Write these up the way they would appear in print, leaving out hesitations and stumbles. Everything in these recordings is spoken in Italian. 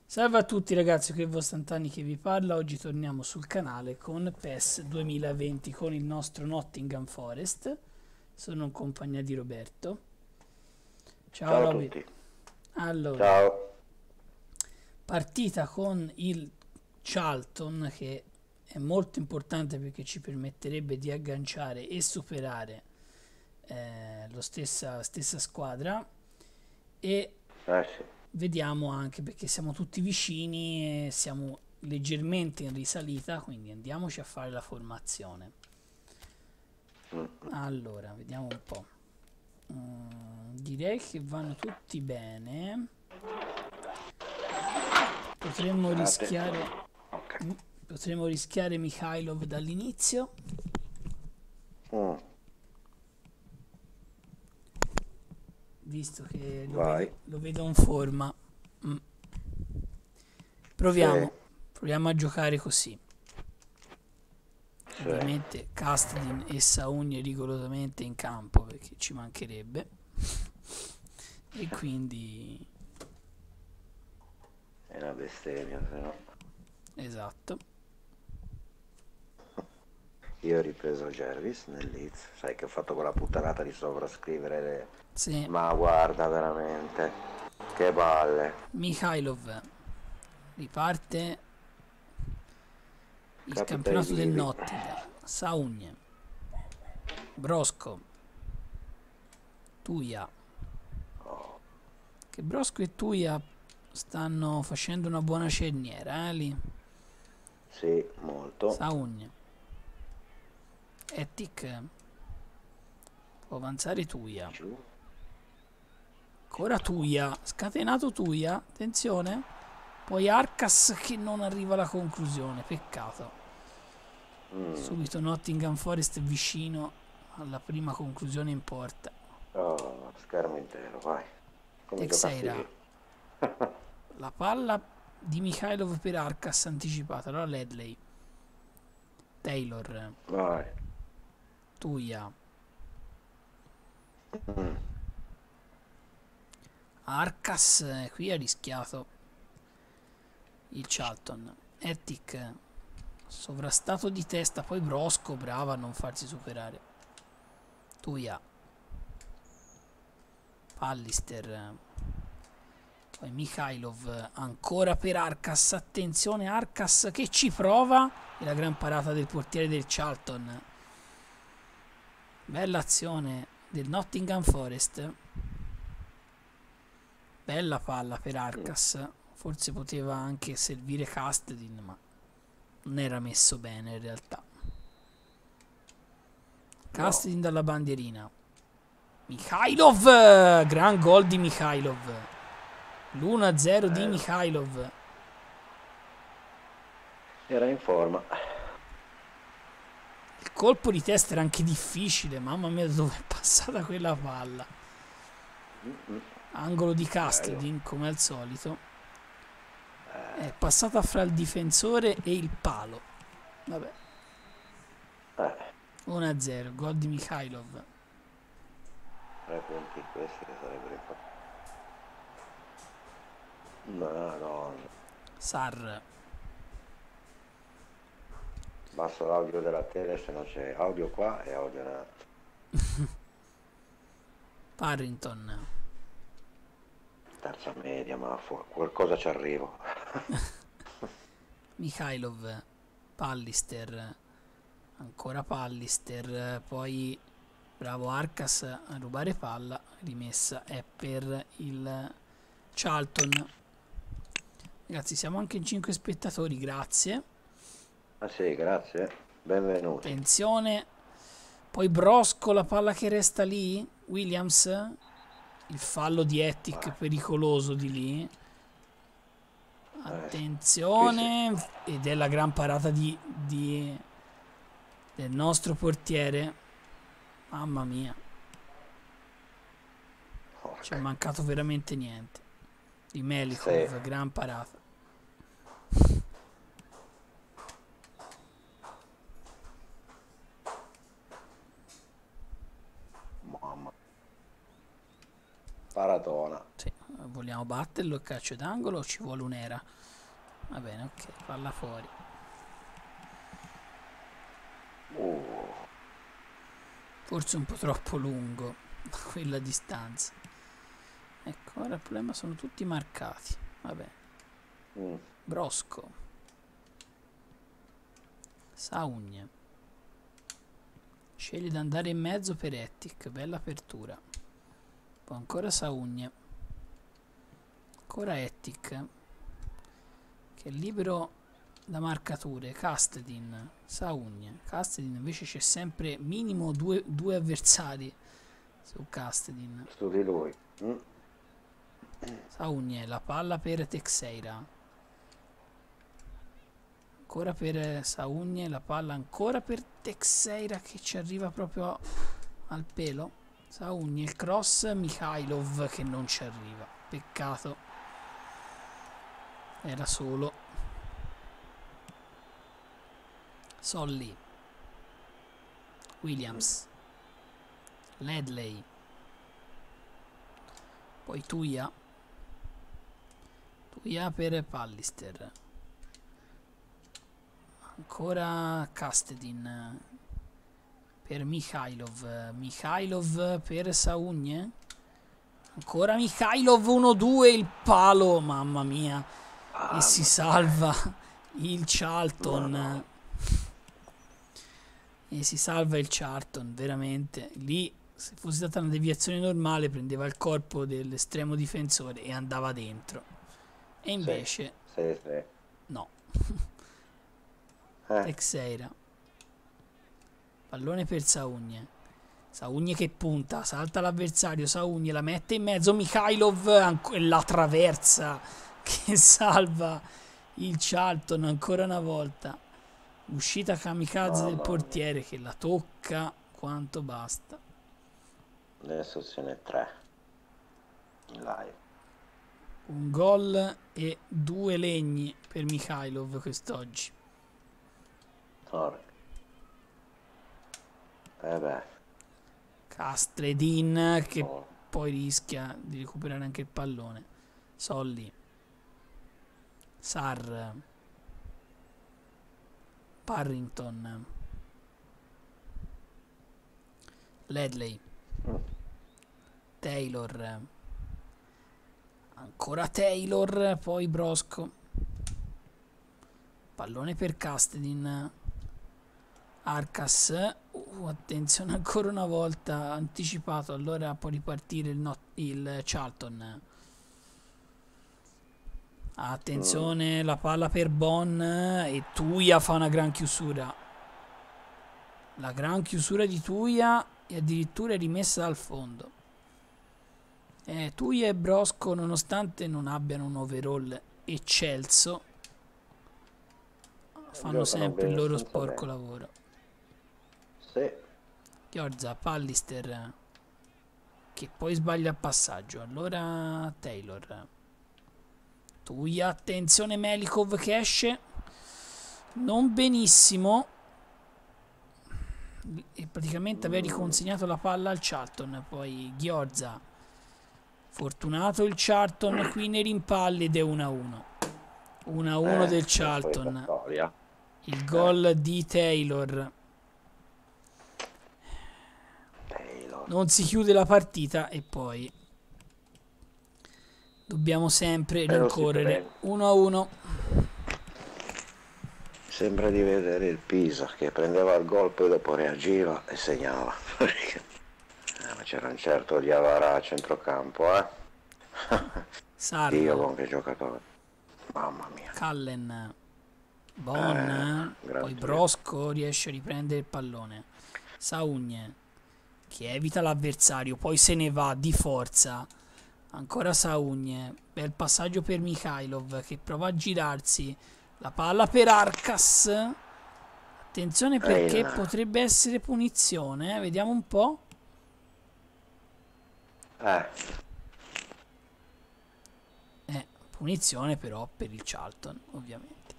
Salve a tutti ragazzi, qui è il vostro Antani che vi parla. Oggi torniamo sul canale con PES 2020 con il nostro Nottingham Forest. Sono in compagnia di Roberto. Ciao Ciao a Roby. tutti. Allora, Ciao. partita con il Charlton che è molto importante perché ci permetterebbe di agganciare e superare la stessa squadra e Sì. vediamo anche perché siamo tutti vicini e siamo leggermente in risalita, quindi andiamoci a fare la formazione. Allora, vediamo un po'. Direi che vanno tutti bene. Potremmo Attenzione. rischiare Ok. potremmo rischiare Mikhailov dall'inizio, Mm, visto che vai. lo vedo in forma. Mm. Sì, Proviamo a giocare così. sì. Ovviamente Castedin e Saugni rigorosamente in campo perché ci mancherebbe. E quindi È una bestemmia, se no. esatto. Io ho ripreso Jervis nel Leeds. Sai che ho fatto quella puttanata di sovrascrivere Se Ma guarda veramente. Che balle. Mikhailov riparte il Capita ai campionato del vivi. Nottingham, Saugn, Brosco, Tuia, Oh, che Brosco e Tuia stanno facendo una buona cerniera, lì. sì, molto. Saugn, Ettic, può avanzare Tuia. Giù. Ancora Tuia, scatenato Tuia, attenzione. Poi Arcas che non arriva alla conclusione, peccato. Mm. Subito Nottingham Forest vicino alla prima conclusione in porta. Oh, schermo intero, vai. Come giocassi Texeira, lì. la palla di Mikhailov per Arcas anticipata, allora Ledley, Taylor, Vai. Tuia, Mm. Arcas, qui ha rischiato il Charlton. Ettic, sovrastato di testa, poi Brosco, brava a non farsi superare. Tuia, Pallister, poi Mikhailov ancora per Arcas, attenzione Arcas che ci prova e la gran parata del portiere del Charlton. Bella azione del Nottingham Forest, bella palla per Mm. Arcas, forse poteva anche servire Castedin ma non era messo bene in realtà. No. Castedin dalla bandierina, Mikhailov, gran gol di Mikhailov, l'1-0 di Bello. Mikhailov. Era in forma. Il colpo di testa era anche difficile, mamma mia dove è passata quella palla. Mm-mm. Angolo di Bello. Castedin come al solito. È passata fra il difensore e il palo. Vabbè, Eh, 1-0, gol di Mikhailov. 3 punti questi che sarebbero in forma. Madonna. Sar, Basso l'audio della tele se non c'è audio qua e audio nella... Parrington, Terza media, ma qualcosa ci arrivo. Mikhailov, Pallister, ancora Pallister, poi bravo Arcas a rubare palla, rimessa è per il Charlton. Ragazzi, siamo anche in 5 spettatori, grazie. Ah sì, grazie. Benvenuti. Attenzione. Poi Brosco, la palla che resta lì. Williams, il fallo di Ettic Vai. pericoloso di lì. Sì. Qui sì. Attenzione. Ed è la gran parata del nostro portiere. Mamma mia, ci è Porca. mancato veramente niente. Di Sì. Melikov, gran parata. Mamma. Paratona. Sì, vogliamo batterlo il calcio d'angolo o ci vuole un'era? Va bene, ok, palla fuori. Forse un po' troppo lungo a quella distanza. Ecco, ora il problema sono tutti marcati. Vabbè. Brosco. Saugn. Sceglie di andare in mezzo per Ettic. Bella apertura. Poi ancora Saugn. Ancora Ettic. Che è libero da marcature. Castedin. Saugn. Castedin invece c'è sempre minimo due avversari su Castedin. Su di lui. Saugn. La palla per Texeira. Ancora per Saugn, la palla ancora per Texeira che ci arriva proprio al pelo. Saugn, il cross, Mikhailov che non ci arriva. Peccato. Era solo. Solly. Williams. Ledley. Poi Tuia. Tuia per Pallister. Ancora Castedin per Mikhailov. Mikhailov per Saugn. Ancora Mikhailov 1-2 il palo. Mamma mia. E si salva il Charlton. E si salva il Charlton. Veramente. Lì se fosse stata una deviazione normale prendeva il corpo dell'estremo difensore e andava dentro. E invece sì. no. Texeira. Pallone per Saugn. Saugn che punta, salta l'avversario. Saugn la mette in mezzo. Mikhailov la traversa che salva il Charlton ancora una volta. Uscita kamikaze del portiere che la tocca quanto basta. Adesso ce n'è 3 in live. Un gol e 2 legni per Mikhailov quest'oggi. Castredin che poi rischia di recuperare anche il pallone. Solly. Sarr. Parrington. Ledley. Taylor. Ancora Taylor. Poi Brosco. Pallone per Castedin. Arcas. Attenzione ancora una volta. Anticipato. Allora può ripartire il Charlton. Attenzione. La palla per Bon. E Tuia fa una gran chiusura. La gran chiusura di Tuia. E addirittura è rimessa dal fondo. Tuia e Brosco, nonostante non abbiano un overall eccelso, fanno sempre il loro sporco lavoro. Sì. Giorgia, Pallister che poi sbaglia il passaggio. Allora Taylor. Tuia, attenzione Melikov che esce. Non benissimo. E praticamente aveva riconsegnato la palla al Charlton. Poi Giorgia. Fortunato il Charlton qui nei rimpalli ed è 1-1. 1-1 del Charlton. Il gol di Taylor. Non si chiude la partita e poi dobbiamo sempre rincorrere. 1-1. Sembra di vedere il Pisa che prendeva il gol poi dopo reagiva e segnava. Ma c'era un certo Diavara a centrocampo, Sarr. Dio con che giocatore. Mamma mia. Cullen. Bon. Poi Brosco riesce a riprendere il pallone. Saugn che evita l'avversario, poi se ne va di forza. Ancora Saugn. Bel passaggio per Mikhailov che prova a girarsi. La palla per Arcas. Attenzione perché potrebbe essere punizione. Vediamo un po'. Punizione però per il Charlton, ovviamente.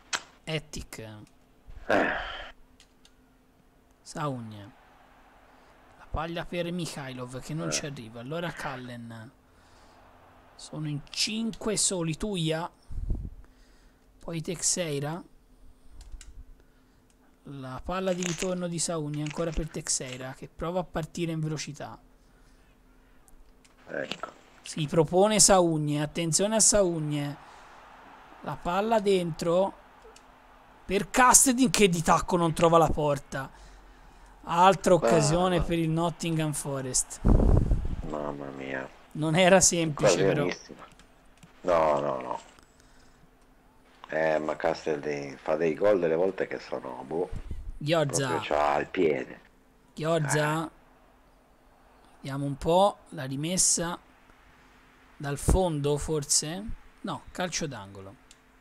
Ettic. Saugn. Paglia per Mikhailov che non ci arriva. Allora Kallen. Sono in 5 soli. Tuia. Poi Teixeira. La palla di ritorno di Saugni ancora per Teixeira che prova a partire in velocità. Ecco. Si propone Saugni. Attenzione a Saugni. La palla dentro per Castedin che di tacco non trova la porta. Altra occasione per il Nottingham Forest. Mamma mia. Non era semplice però. No, no, no. Ma Castedin fa dei gol delle volte che sono Ghiozza. proprio c'ha al piede. Ghiozza. Vediamo un po' la rimessa dal fondo forse. No, calcio d'angolo.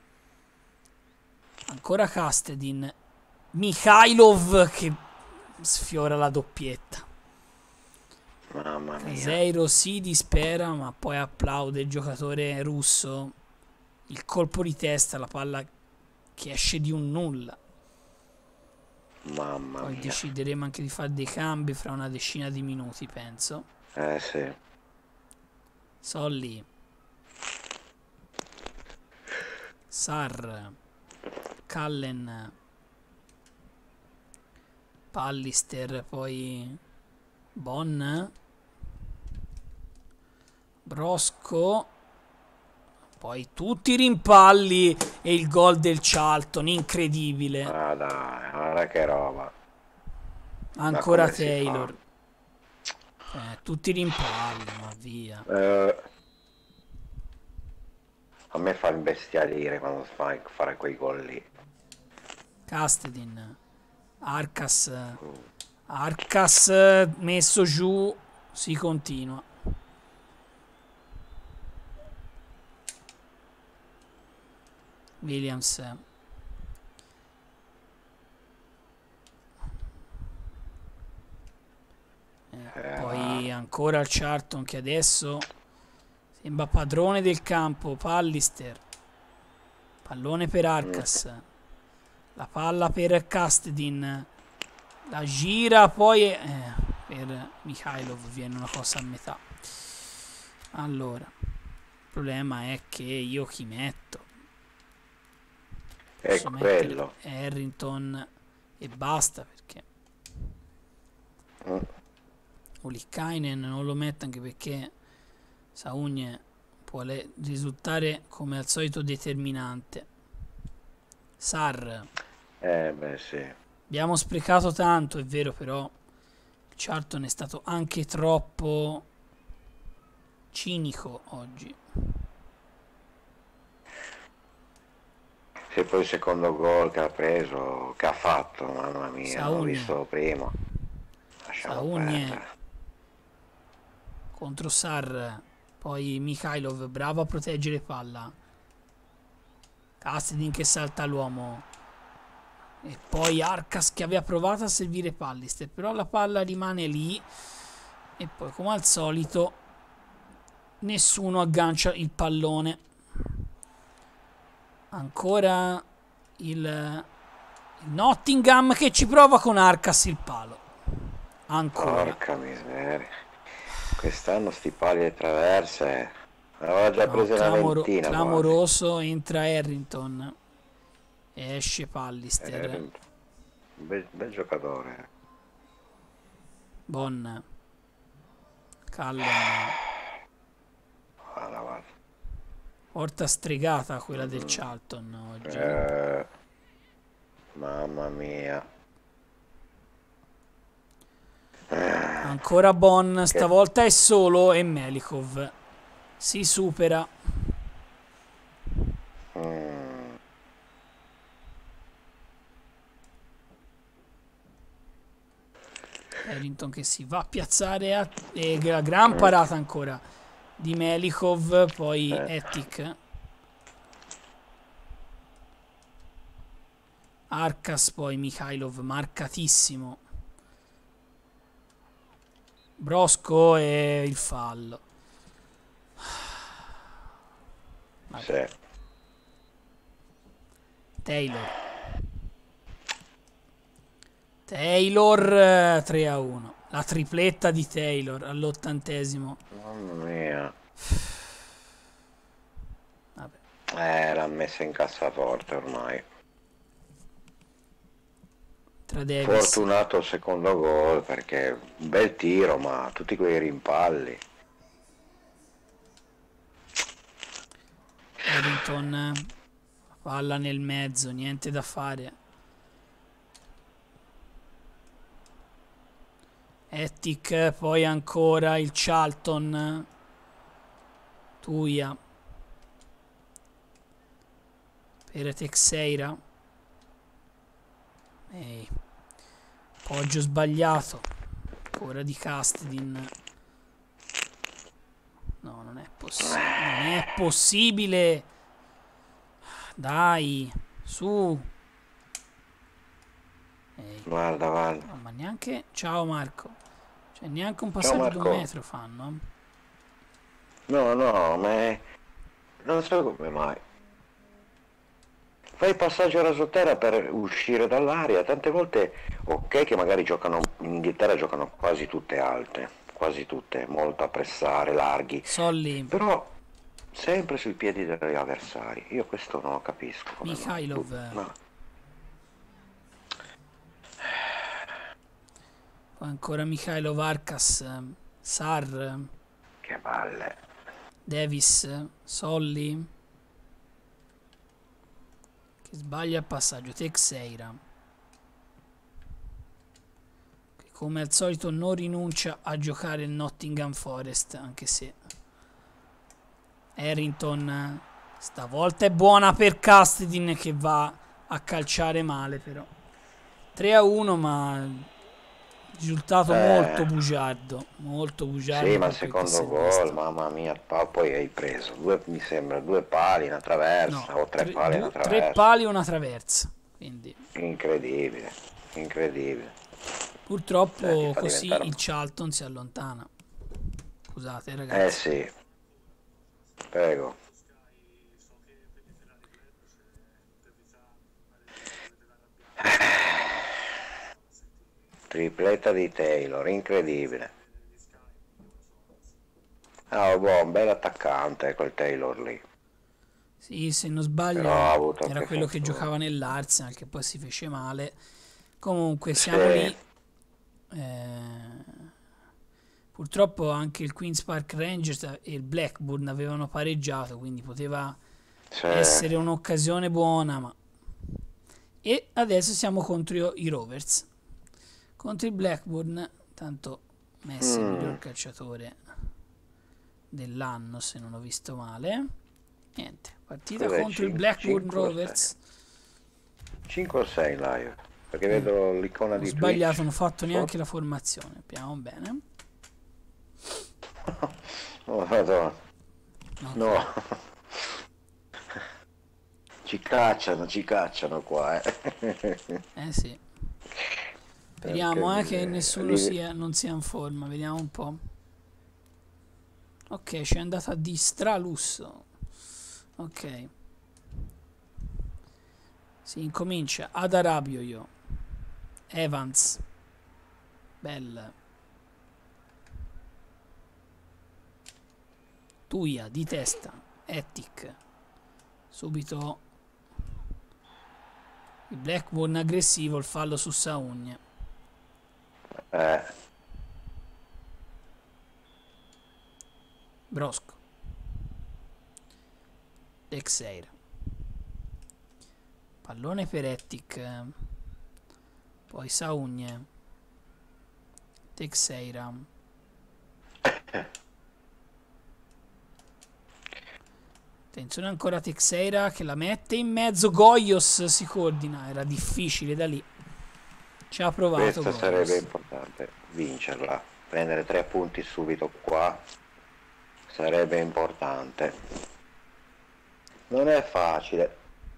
Ancora Castedin. Mikhailov che sfiora la doppietta. Mamma mia. Caseiro si dispera ma poi applaude il giocatore russo. Il colpo di testa, la palla che esce di un nulla. Mamma Poi mia. decideremo anche di fare dei cambi fra una decina di minuti, penso. Sì. Solli. Sar. Kallen. Pallister, poi Bon. Brosco. Poi tutti i rimpalli e il gol del Charlton, incredibile. Ah dai, guarda che roba. Ancora Taylor. Tutti i rimpalli, ma via. A me fa imbestialire quando fai fare quei gol lì. Castedin. Arcas. Arcas messo giù. Si continua. Williams. Poi ancora il Charlton che adesso sembra padrone del campo. Pallister. Pallone per Arcas. La palla per Castedin. La gira poi per Mikhailov viene una cosa a metà. Allora, il problema è che io chi metto? È quello. Harrington e basta perché Olykainen non lo metto anche perché Saugni può risultare come al solito determinante. Sar. Beh sì. Abbiamo sprecato tanto, è vero, però il Charlton è stato anche troppo cinico oggi. Se poi il secondo gol che ha preso, che ha fatto, mamma mia, Saugni. l'ho visto prima. Lasciamo Saugni perdere. contro Sar. Poi Mikhailov bravo a proteggere palla. Castedin che salta l'uomo. E poi Arcas che aveva provato a servire Pallister, però la palla rimane lì. E poi come al solito nessuno aggancia il pallone. Ancora il Nottingham che ci prova con Arcas il palo. Ancora. Porca miseria. Quest'anno sti pali e traverse. Aveva già preso una ventina. Clamoroso, entra Harrington. E esce Pallister. Bel giocatore. Bon. Callen. Guarda. Porta stregata quella del Charlton oggi. Mamma mia. Ancora Bon, stavolta è solo e Melikov si supera. Harrington che si va a piazzare e la gran parata ancora di Melikov, poi Ettic. Arcas, poi Mikhailov marcatissimo. Brosco e il fallo. Sì. Taylor 3-1. La tripletta di Taylor all'80°. Mamma mia. Vabbè. L'ha messa in cassaforte ormai. Tra Davis. Fortunato il secondo gol perché un bel tiro, ma tutti quei rimpalli. Harrington, palla nel mezzo, niente da fare. Ettic, poi ancora il Charlton. Tuia per Teixeira. Ehi, poggio sbagliato ancora di Castedin. No, non è possibile, non è possibile, dai, su. Ehi. Guarda, guarda. No, ma neanche, ciao Marco, cioè neanche un Ciao passaggio di un Marco. metro fanno. No, no, ma non so come mai. Fai il passaggio a rasoterra per uscire dall'aria. Tante volte, ok, che magari giocano in Inghilterra, giocano quasi tutte alte, quasi tutte, molto a pressare, larghi, Solli, però sempre sui piedi degli avversari. Io questo non lo capisco come mai. Mikhailov. No. Poi ancora Mikhailov, Arkas, Sar, Che balle. Davis, Solli, che sbaglia il passaggio, Teixeira, che come al solito non rinuncia a giocare il Nottingham Forest, anche se Harrington stavolta è buona per Castedin, che va a calciare male, però 3-1, ma risultato molto bugiardo, Sì, ma per il quel che si secondo è gol, visto. mamma mia, poi hai preso mi sembra due pali, una traversa, No, o tre pali, una tre traversa. pali e una traversa, quindi Incredibile, incredibile. purtroppo Ti fa così diventare... il Charlton si allontana. Scusate ragazzi. Sì, prego. Tripletta di Taylor, incredibile. Ah, boh, un bel attaccante quel Taylor lì. Sì, se non Però ha sbaglio avuto era anche quello che fortuna. giocava nell'Arsenal, che poi si fece male. Comunque siamo Sì. lì. Purtroppo anche il Queen's Park Rangers e il Blackburn avevano pareggiato, quindi poteva Sì. essere un'occasione buona, ma... E adesso siamo contro i Rovers. Contro il Blackburn, tanto Messi è il miglior calciatore dell'anno, se non ho visto male. Niente, partita Cos'è, contro il 5, Blackburn 5 o 6? Rovers. 5 o 6 live? Perché vedo l'icona Ho di sbagliato, Twitch. non ho fatto neanche Sotto. la formazione. Abbiamo bene. Oh, Madonna. Ok. No. Ci cacciano qua, Sì. Speriamo che nessuno non sia in forma. Vediamo un po'. Ok, ci è andata di stralusso. Ok. Si incomincia ad Arabio io. Evans. Bell. Tuia di testa. Ettic. Subito il Blackburn aggressivo, il fallo su Saugn. Brosco. Teixeira. Pallone per Ettic. Poi Saugn. Teixeira. Attenzione ancora Teixeira che la mette in mezzo. Goyos si coordina. Era difficile da lì. Ci ha provato. Questa sarebbe importante, vincerla. Prendere 3 punti subito qua sarebbe importante. Non è facile.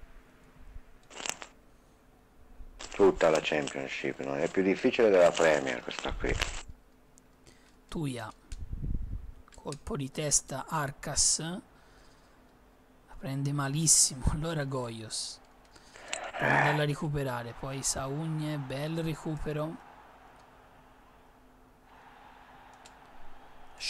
Tutta la Championship, non è più difficile della Premier questa qui. Tuia. Colpo di testa Arcas. La prende malissimo. Allora Goyos. Prova andarla a recuperare. Poi Saugn, bel recupero.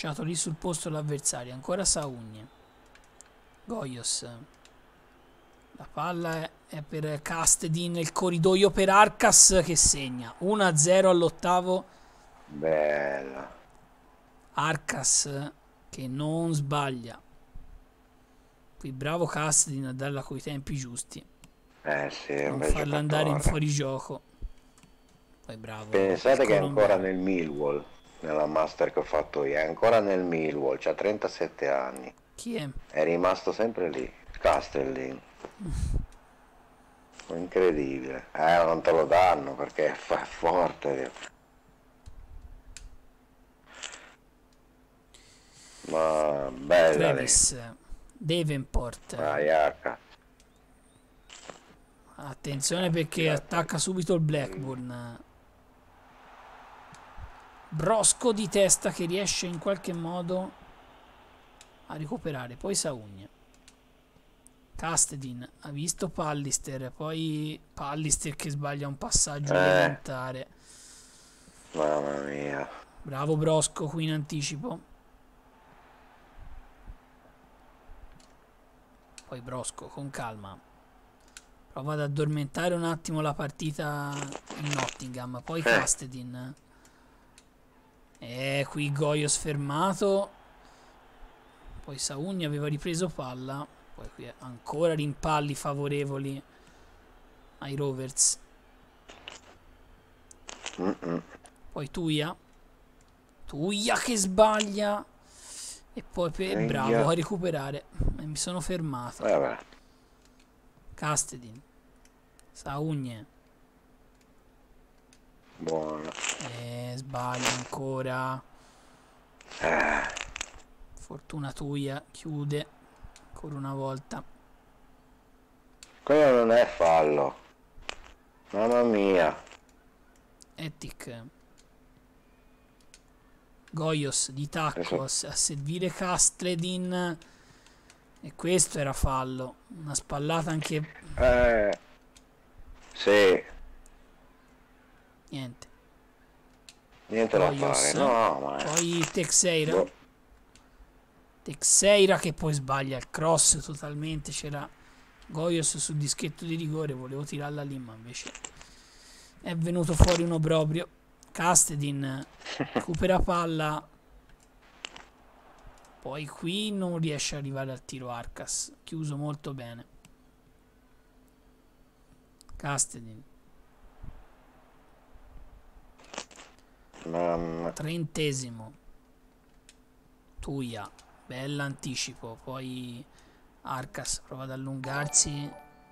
lasciato lì sul posto l'avversario. Ancora Saugni. Goios. La palla è per Castedin, il corridoio per Arcas che segna 1-0 all'8º. Bella. Arcas che non sbaglia. Qui bravo Castedin a darla coi tempi giusti. Sì, è un Non bel farla andare in giocatore. fuorigioco. Poi bravo. Pensate il che è ancora colombiano. nel Millwall, nella master che ho fatto io, è ancora nel Millwall, c'ha 37 anni, Chi è? è rimasto sempre lì, Castellin. Incredibile. Non te lo danno perché è forte. Ma bella lì. Travis Davenport. Ayaka. Attenzione perché Tirata. attacca subito il Blackburn. Brosco di testa che riesce in qualche modo a recuperare. Poi Saugna. Castedin ha visto Pallister. Poi Pallister che sbaglia un passaggio elementare. Mamma mia. Bravo Brosco qui in anticipo. Poi Brosco con calma prova ad addormentare un attimo la partita in Nottingham. Poi Castedin. Qui Goios fermato. Poi Saugni aveva ripreso palla. Poi qui ancora rimpalli favorevoli ai Rovers. Poi Tuia che sbaglia. E poi bravo a recuperare. E mi sono fermato. Vabbè. Castedin. Saugni. Buono. Sbaglia ancora. Fortuna Tuia chiude ancora una volta. Quello non è fallo. Mamma mia. Etic. Goios di tacco a servire Castledin. E questo era fallo. Una spallata anche. Sì. Niente. Niente da Goios. fare. No, ma Poi Texeira. boh. Texeira che poi sbaglia il cross totalmente. C'era Goios sul dischetto di rigore. Volevo tirarla lì, ma invece è venuto fuori uno proprio. Castedin recupera palla. Poi qui non riesce ad arrivare al tiro Arcas. Chiuso molto bene. Castedin. Mamma. 30°. Tuia. Bell'anticipo. Poi Arcas prova ad allungarsi.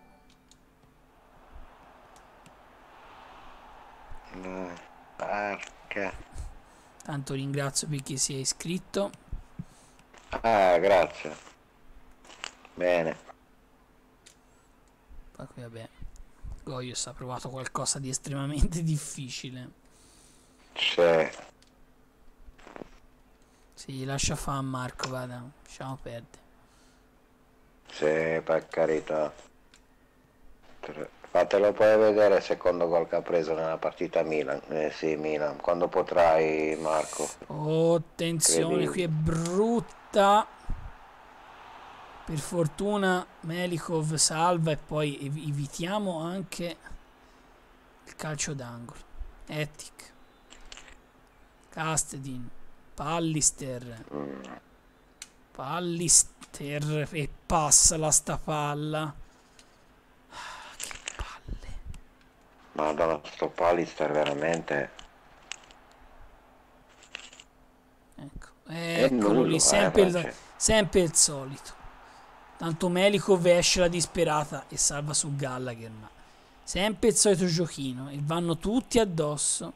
Arca. Tanto ringrazio per chi si è iscritto. Grazie. Bene. Poi qui vabbè. Goios ha provato qualcosa di estremamente difficile. Sì, lascia fare a Marco, vada. Lasciamo perdere. Sì, per carità. Fatelo poi vedere il secondo gol che ha preso nella partita Milan. Sì, Milan. Quando potrai, Marco. Oh, attenzione, qui è brutta. Per fortuna Melikov salva e poi evitiamo anche il calcio d'angolo. Etic. Castedin. Pallister. Pallister e passa la sta palla. Che palle. Madonna, sto Pallister veramente. Ecco, eccolo nullo, lì, sempre il solito. Tanto Melikov esce la disperata e salva su Gallagher, ma sempre il solito giochino e vanno tutti addosso.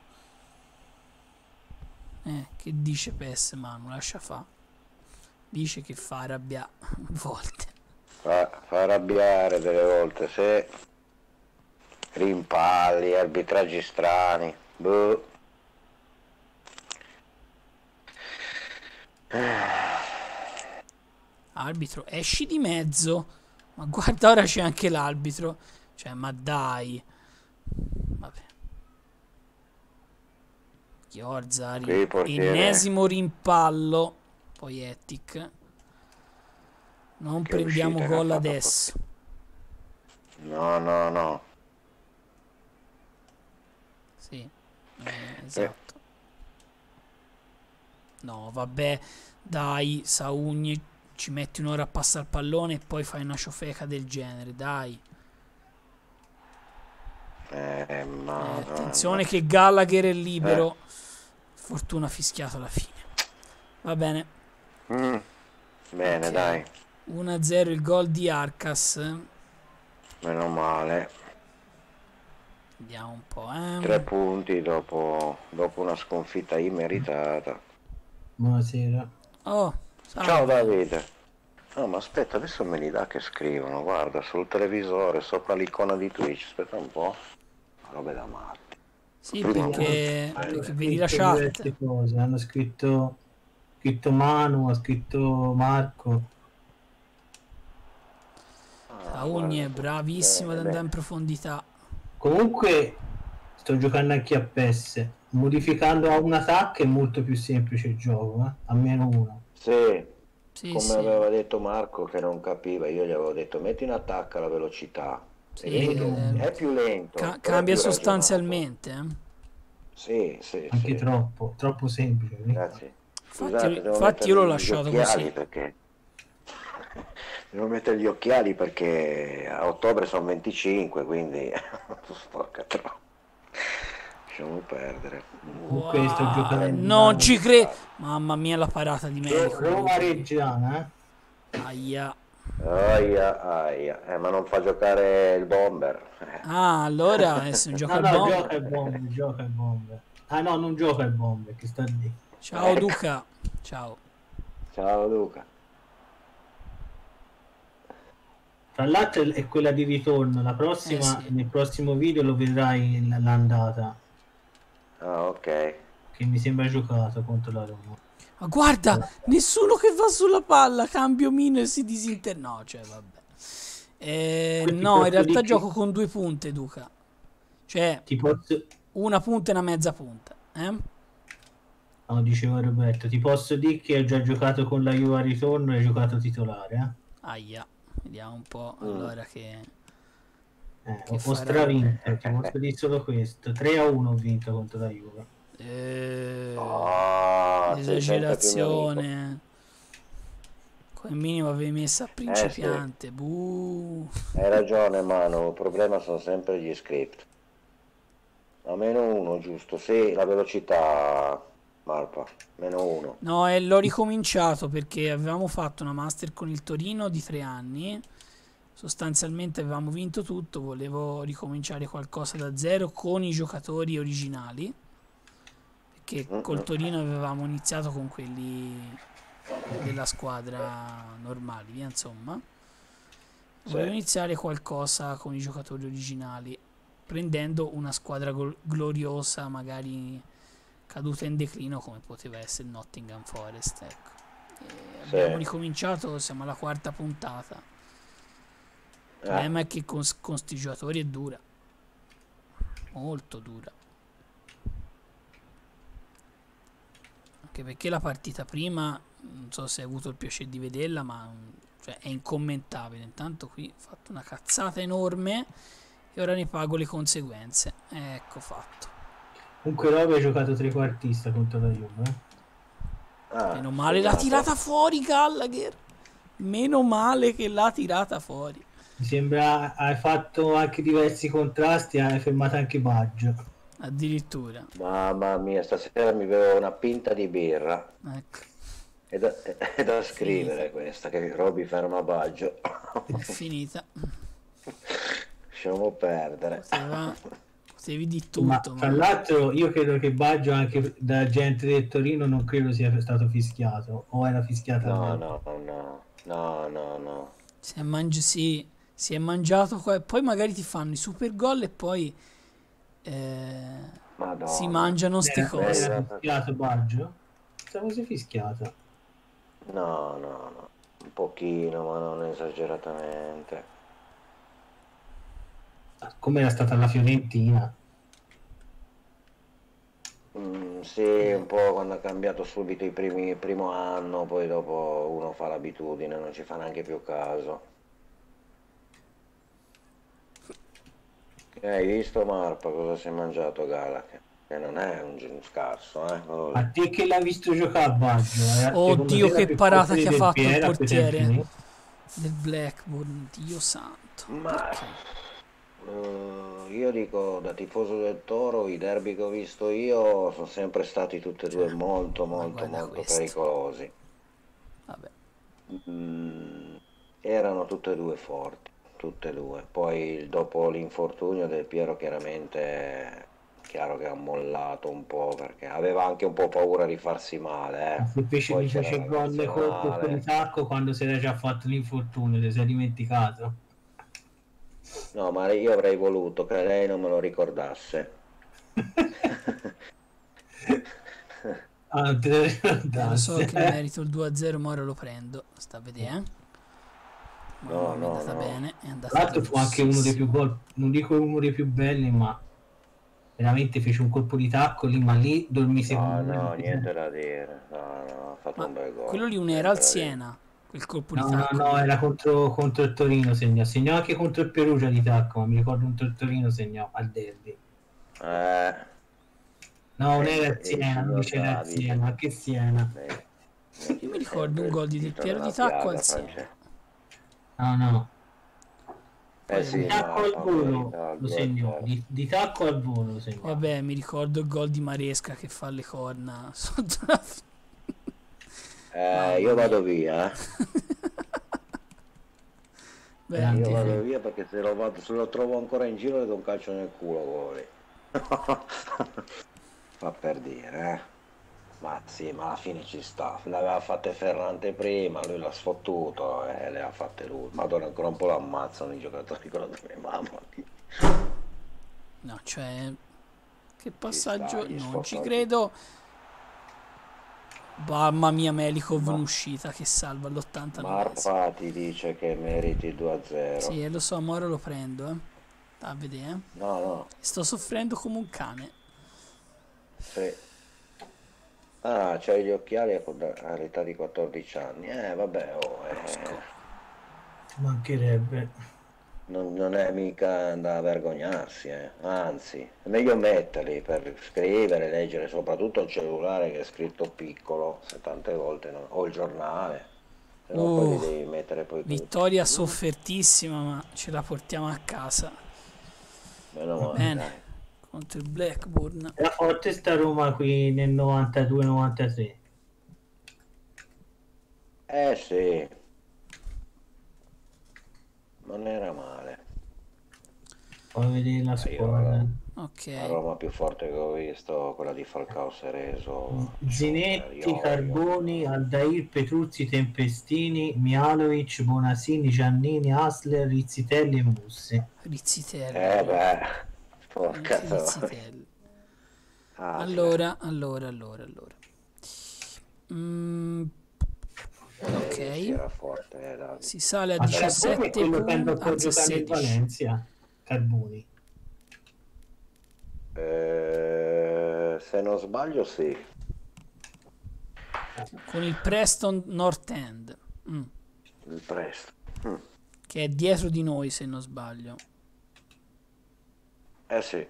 Che dice PES Manu? Lascia fa. Dice che fa arrabbiare a volte. Fa arrabbiare delle volte, se rimpalli, arbitraggi strani. Boh. Arbitro, esci di mezzo. Ma guarda, ora c'è anche l'arbitro. Cioè, ma dai. Vabbè. Chiorza, Qui il portiere. ennesimo rimpallo. poi Ettic. Non Che prendiamo uscita che ha gol fatto adesso. No, no, no. Sì, Eh, esatto. No, vabbè, dai, Saugni, ci metti un'ora a passare il pallone e poi fai una ciofeca del genere, dai. Madonna. Attenzione che Gallagher è Eh, libero. Fortuna fischiato alla fine. Va bene. mm, bene, Ok. dai. 1-0 il gol di Arcas. Meno male. Vediamo un po', 3 punti dopo una sconfitta immeritata. Buonasera. Oh, Ciao salve. Davide. No, ma aspetta, adesso me li dà che scrivono. Guarda, sul televisore, sopra l'icona di Twitch. Aspetta un po'. Robe da matti. Sì, Prima perché Hanno vedi la scritto chat. diverse cose. Hanno scritto Manu, ha scritto Marco. Saugni guarda è tu. bravissimo ad Bene, andare in bene. profondità. Comunque sto giocando anche a PES. Modificando a un attacco è molto più semplice il gioco, a meno uno. Sì, Sì, come sì. aveva detto Marco che non capiva, io gli avevo detto metti in attacco la velocità e Sì, vedi che è più lento, però è cambia più ragionato. sostanzialmente. Sì, sì, Anche sì. troppo semplice. Grazie. Scusate, devo Infatti io l'ho mettere gli lasciato così. occhiali perché devo mettere gli occhiali perché a ottobre sono 25, quindi sporca troppo. Lasciamo perdere. Comunque sto Wow, giocando non da ci credo. Mamma mia, la parata di Melico, volevo Roma dire. Reggiana, Aia. Aia, aia. Ma non fa giocare il bomber. Ah, allora adesso un gioco No, al no, bomber. gioca il bomber, gioca il bomber. Ah no, non gioca il bomber, che sta lì. Ciao Ecco. Duca. Ciao. Ciao Luca. Tra l'altro è quella di ritorno, la Eh prossima, sì. nel prossimo video lo vedrai l'andata, Ah, ok. che mi sembra giocato contro la Roma. Ma guarda, nessuno che va sulla palla, cambio mino e si disinterna. No, cioè, vabbè. Ti No, in posso realtà dire gioco con 2 punte, Duca. Cioè, ti posso, una punta e una mezza punta. no, diceva Roberto, ti posso dire che ho già giocato con la Juve al ritorno e ho giocato titolare, Aia. Vediamo un po' Mm. allora che Ho farà lui. stravinto, ti posso dire solo questo, 3-1 ho vinto contro la Juve. Oh, sei sempre più mio amico. Esagerazione. Come minimo avevi messo a Sì, principiante. Buh. hai ragione Manu, il problema sono sempre gli script. A -1, giusto? Sì, la velocità, Marpa, -1. No, e l'ho ricominciato perché avevamo fatto una master con il Torino di 3 anni. Sostanzialmente avevamo vinto tutto. Volevo ricominciare qualcosa da zero con i giocatori originali. Perché col Mm-mm. Torino avevamo iniziato con quelli della squadra normali, via insomma. Sì, Volevo iniziare qualcosa con i giocatori originali, prendendo una squadra gloriosa, magari caduta in declino come poteva essere Nottingham Forest, ecco. E abbiamo sì. ricominciato, siamo alla quarta puntata. Il Eh, problema è che con sti giocatori è dura, molto dura. Anche perché la partita prima, non so se hai avuto il piacere di vederla, ma cioè, è incommentabile. Intanto qui ho fatto una cazzata enorme e ora ne pago le conseguenze. Ecco fatto. Comunque Roma ha giocato trequartista contro la Juve. Meno male l'ha segnato. tirata fuori Gallagher. Meno male che l'ha tirata fuori. Mi sembra hai fatto anche diversi contrasti, hai fermato anche Baggio. Addirittura. Mamma mia, stasera mi bevo una pinta di birra. Ecco. È da Finita. scrivere questa, che Roby ferma Baggio. È finita. Lasciamo perdere. Potevi di Ma tutto, tra ma l'altro io credo che Baggio anche da gente del Torino non credo sia stato fischiato o era fischiato No, almeno. no, no, no, no, no. sì, si è mangiato qua. Poi magari ti fanno i super gol e poi si Madonna. mangiano ste Era cose. fischiato Baggio? Stavo si fischiato. No, no, no. Un pochino, ma non esageratamente. Come era stata la Fiorentina? Sì, un po' quando ha cambiato subito il primo anno, poi dopo uno fa l'abitudine, non ci fa neanche più caso. Hai visto Marpa cosa si è mangiato Galak? Che non è un scarso, quello A lì. te che l'hai visto giocare a Baggio, secondo Oddio, te la che più parata forte che ha del fatto il Piera a quei tempi portiere lì? del Blackburn. Dio santo. Ma Perché? io dico da tifoso del Toro, i derby che ho visto io sono sempre stati tutti e Cioè, due molto ma molto guarda molto questo. pericolosi. Vabbè. Mm, erano tutte e due forti, tutte e due. Poi dopo l'infortunio del Piero chiaramente è chiaro che ha mollato un po' perché aveva anche un po' paura di farsi male, Ma se fece, Poi mi c'era fece la il gol col colpo di nazionale. tacco quando si era già fatto l'infortunio, ti sei dimenticato? No, ma io avrei voluto che lei non me lo ricordasse. Ah, non te lo Lo so ricordasse. che merito il 2-0, ma ora lo prendo. Sta a vedere, eh? Mamma No, mia, è no, andata no. bene, è Tra andata l'altro fu anche uno dei più velossissimo. gol, non dico uno dei più belli, ma veramente fece un colpo di tacco lì, ma lì dormì No, secondo no, me. niente da dire. No, no, ha fatto Ma un bel gol. quello lì non era al Niente da dire. Siena, quel colpo di No, no, tacco no, lì. era contro il Torino segnò anche contro il Perugia di tacco, ma mi ricordo contro il Torino segnò al derby. Eh, No, non era il il Siena, non signor c'era il Davide. Siena, che Siena? Io mi Mette ricordo un sempre gol il di Del dito Piero di nella tacco al piaga, Siena. Francesco. No, no. Eh Poi Di sì, vabbè, tacco ma al volo merita il lo segnò, 2-0. di tacco al volo lo poi segnò. vabbè, mi ricordo il gol di Maresca che fa le corna sotto la... Mamma Io mia. vado via, Beh, Io Grande vado sì. via perché se lo trovo ancora in giro le do un calcio nel culo, quello lì. Fa per dire, Ma sì, ma alla fine ci sta. Le aveva fatte Ferrante prima, lui l'ha sfottuto e le ha fatte lui. Madonna, ancora un po' lo ammazzano i giocatori con la mia mamma. no, cioè... Che Ci sta, passaggio? gli Non ci sfottò tutti. credo. Mamma mia, Melikov in Ma uscita che salva all'89esimo. Marpa ti dice che meriti il 2-0. Sì, lo so, ma ora lo prendo, eh. A vedere, eh. No, no, Sto soffrendo come un cane. sì. Ah, c'hai gli occhiali all'età di 14 anni. Vabbè, Brosco. Mancherebbe. non è mica da vergognarsi, Anzi, è meglio metterli per scrivere, leggere, soprattutto il cellulare che è scritto piccolo, se tante volte o il giornale, se no poi li Uh, devi mettere poi tutti. vittoria Mm? soffertissima, ma ce la portiamo a casa. Meno male, Bene, dai. contro il Blackburn. Era forte sta Roma qui nel 92-93. Eh sì, non era male. Poi vedere la Io squadra. la Ok. Roma più forte che ho visto, quella di Falcao Sereso, lasciamo perdere, Zinetti, Carboni, io. Aldair, Petruzzi, Tempestini, Mialovic, Bonassini, Giannini, Hasler, Rizzitelli e Mussi. Rizzitelli. Beh, porca Anche troia. Rizzitelli. Asler. Allora. Mm, Sì, ok. era forte, Davide. Si sale a Ma Carboni è 17 quello che andò punti, poi a anzi a giocare nel 16. Valencia. Carboni. Se non sbaglio, sì. Con il Preston North End. Il Presto. Mm. Che è dietro di noi, se non sbaglio. Eh sì.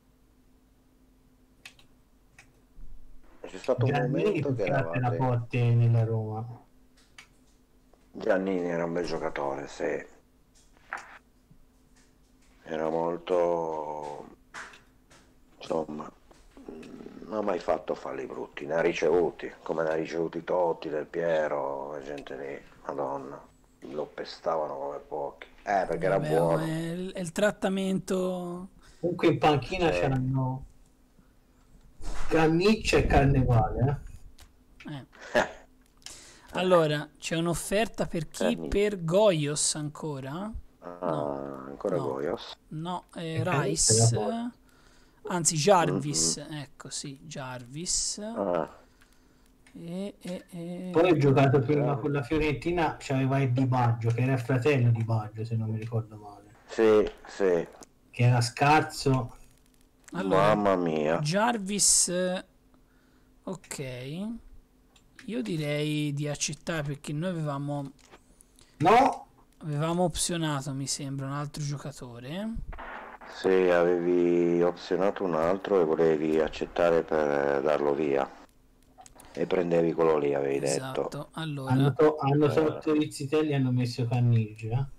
C'è stato un Giannini momento più che che altro era eravate. forte nella Roma. Giannini era un bel giocatore, sì. Era molto. Insomma, non ha mai fatto falli brutti, ne ha ricevuti, come ne ha ricevuti Totti, Del Piero, la gente lì, Madonna, lo pestavano come pochi. Perché era Vabbè, oh, buono. è il trattamento. Comunque in panchina Cioè, c'erano Canniccia e Carnevale. Eh. eh, Allora, c'è un'offerta per chi? Carni. Per Goios ancora? No, Ancora no, Goios. no, E Canniccia era Rice. forte. Anzi, Mhm. Jarvis. Ecco, sì, Jarvis. Ah, Poi ho giocato prima già. con la Fiorentina, c'aveva il Di Baggio, che era il fratello di Baggio, se non mi ricordo male, Sì, sì, che era scarso. Allora, mamma mia. Jarvis Ok, io direi di accettare perché noi avevamo No, opzionato, mi sembra, un altro giocatore. Se avevi opzionato un altro e volevi accettare per darlo via e prendevi quello lì, avevi detto. Esatto, allora, hanno tolto Rizzitelli e hanno messo Cannigia.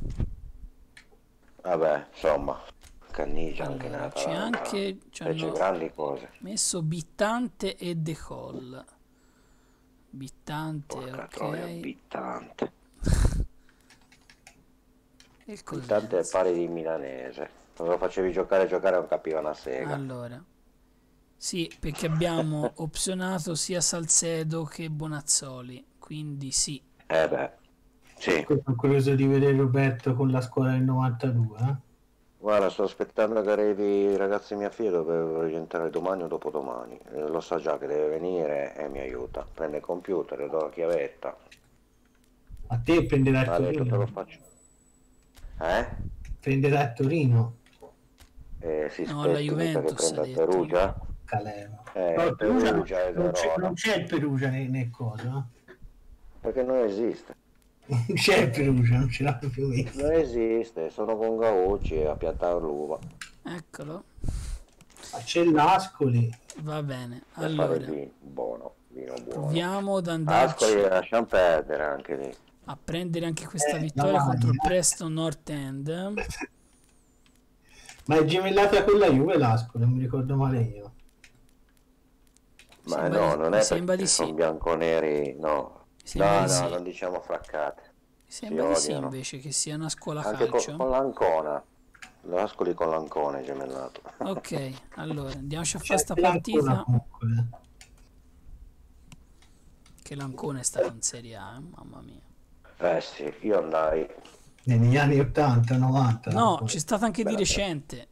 Vabbè, insomma, Cannigia anche allora c'è nell'Atalanta anche, ci fece hanno grandi cose. messo Bittante e De Col. Bittante, Porca troia, ok. Bittante. E il Bittante è Cosenza. pari di Milanese. Quando lo facevi giocare non capiva una sega. Allora, sì, perché abbiamo opzionato sia Salcedo che Bonazzoli, quindi sì. Beh, sì. Sono curioso di vedere Roberto con la scuola del 92. Guarda, sto aspettando che arrivi i ragazzi di mia figlia, dove rientrare domani o dopodomani. Lo sa già che deve venire e mi aiuta. Prende il computer, le do la chiavetta. A te prenderà il Ha detto te lo Torino. faccio. Prenderà il Torino. Si No, la spetti, mica che Juventus ha prenda il detto. Perugia. Calema. No, il Perugia e Verona. non c'è il Perugia nel coso. Perché non esiste. Non c'è il Perugia, non ce l'ha proprio messo. Non esiste, sono con Gaucci a piantare l'uva. Eccolo, Ma c'è l'Ascoli. va bene. Per fare il Allora, vino buono, vino buono. proviamo ad Ascoli andarci lasciamo perdere anche lì. a prendere anche questa La vittoria contro il maglia. Preston North End. Ma è gemellata con la Juve l'Ascoli, non mi ricordo male io. Ma Sembra no, di, non mi è sembra perché di sì. sono bianconeri, no. Mi sembra No, di sì. non diciamo fraccate. Mi Si sembra di sì odiano. invece che sia una scuola Anche calcio. con l'Ancona. L'Ascoli con l'Ancona è gemellato. Ok, allora andiamoci a fare C'è sta anche una partita. comunque. Che l'Ancona è stato in Serie A, mamma mia. Sì, io andai. Negli anni 80, 90. No, c'è stata anche di Bella recente,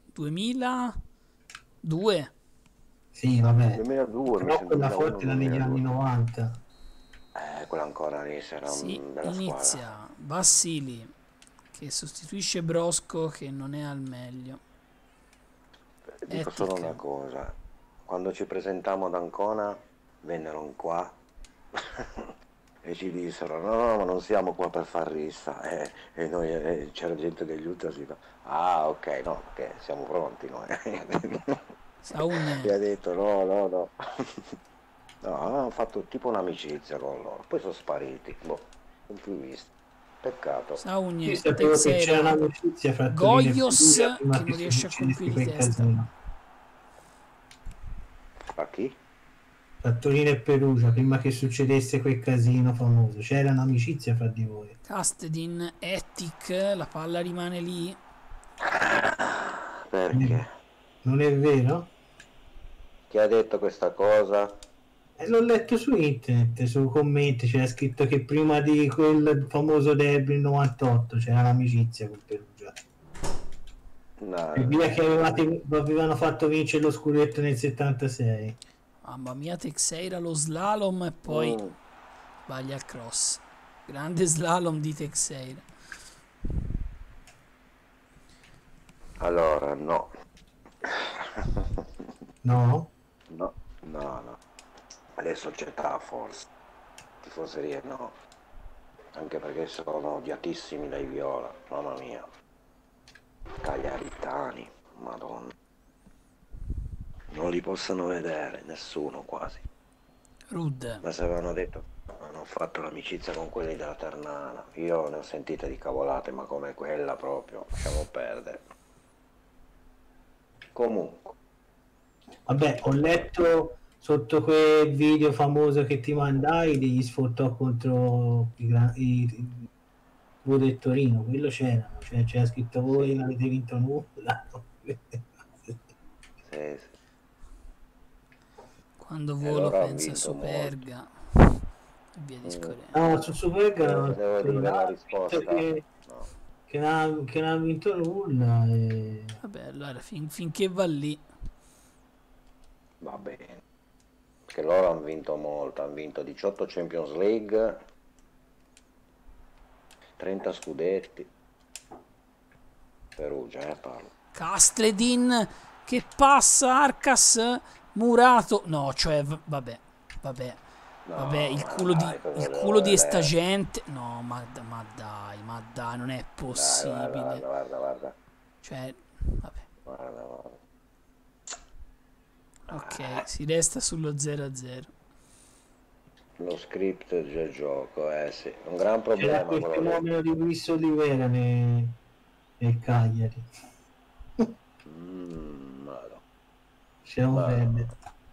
2002. Sì, vabbè. 2002, mi Però sembra quella 2001, forte era negli anni 2002. 90. Quella ancora lì era Si una bella squadra. inizia Bassili che sostituisce Brosco che non è al meglio. Dico solo una Ettic, cosa. Quando ci presentammo ad Ancona, vennero qua e ci dissero no, ma non siamo qua per far rissa. E noi c'era gente degli ultras che fa, ah ok, no, perché siamo pronti noi. E ha Saune, detto no, no, no. No, avevamo fatto tipo un'amicizia con loro, poi sono spariti, boh, non più visti. Peccato. Io Saune, sapevo che c'era Texeira, un'amicizia fra Torino e Goios Perugia prima che che non riesce a succedesse colpire di quel testa. casino. A chi? Fra Torino e Perugia prima che succedesse quel casino famoso. C'era un'amicizia fra di voi. Castedin, Ettic, la palla rimane lì. Perché? Non è vero? Chi ha detto questa cosa? L'ho letto su internet, su commenti, c'era scritto che prima di quel famoso derby del 98 c'era l'amicizia con Perugia. No, E via che avevano fatto vincere lo scudetto nel 76. Mamma mia, Texeira lo slalom e poi sbaglia il cross. Grande slalom di Texeira. Allora, no. No? No, no, no. Le società forse. Tifoserie no. Anche perché sono odiatissimi dai viola, mamma mia. Cagliaritani, madonna. Non li possono vedere, nessuno quasi. Rud, Ma se avevano detto, hanno fatto l'amicizia con quelli della Ternana. Io ne ho sentite di cavolate, ma come quella proprio, lasciamo perdere. Comunque. Vabbè, ho letto sotto quel video famoso che ti mandai degli sfottò contro i voi del Torino, quello c'era, cioè, c'era scritto voi non avete vinto nulla. Sì, sì. quando E volo loro hanno pensa a vinto Superga e via discorrendo. No, su Superga Devo dire la risposta. No. che non ha vinto nulla. Vabbè, allora finché va lì. Va bene. Perché loro hanno vinto molto, hanno vinto 18 Champions League, 30 scudetti. Perugia, parlo. Castledin che passa, Arcas, Murato. No, cioè, vabbè. vabbè. No, Vabbè, il ma culo dai, cosa il devo culo di sta vedere? gente. No, ma dai, non è Dai, guarda, possibile. guarda, guarda, guarda, Cioè, vabbè. guarda, guarda. Ok, si resta sullo 0-0. Lo script del gioco, sì. Un gran C'era problema quel quello lì. fenomeno di Luis Olivera nel Cagliari. Madò. Lasciamo Madò. perdere.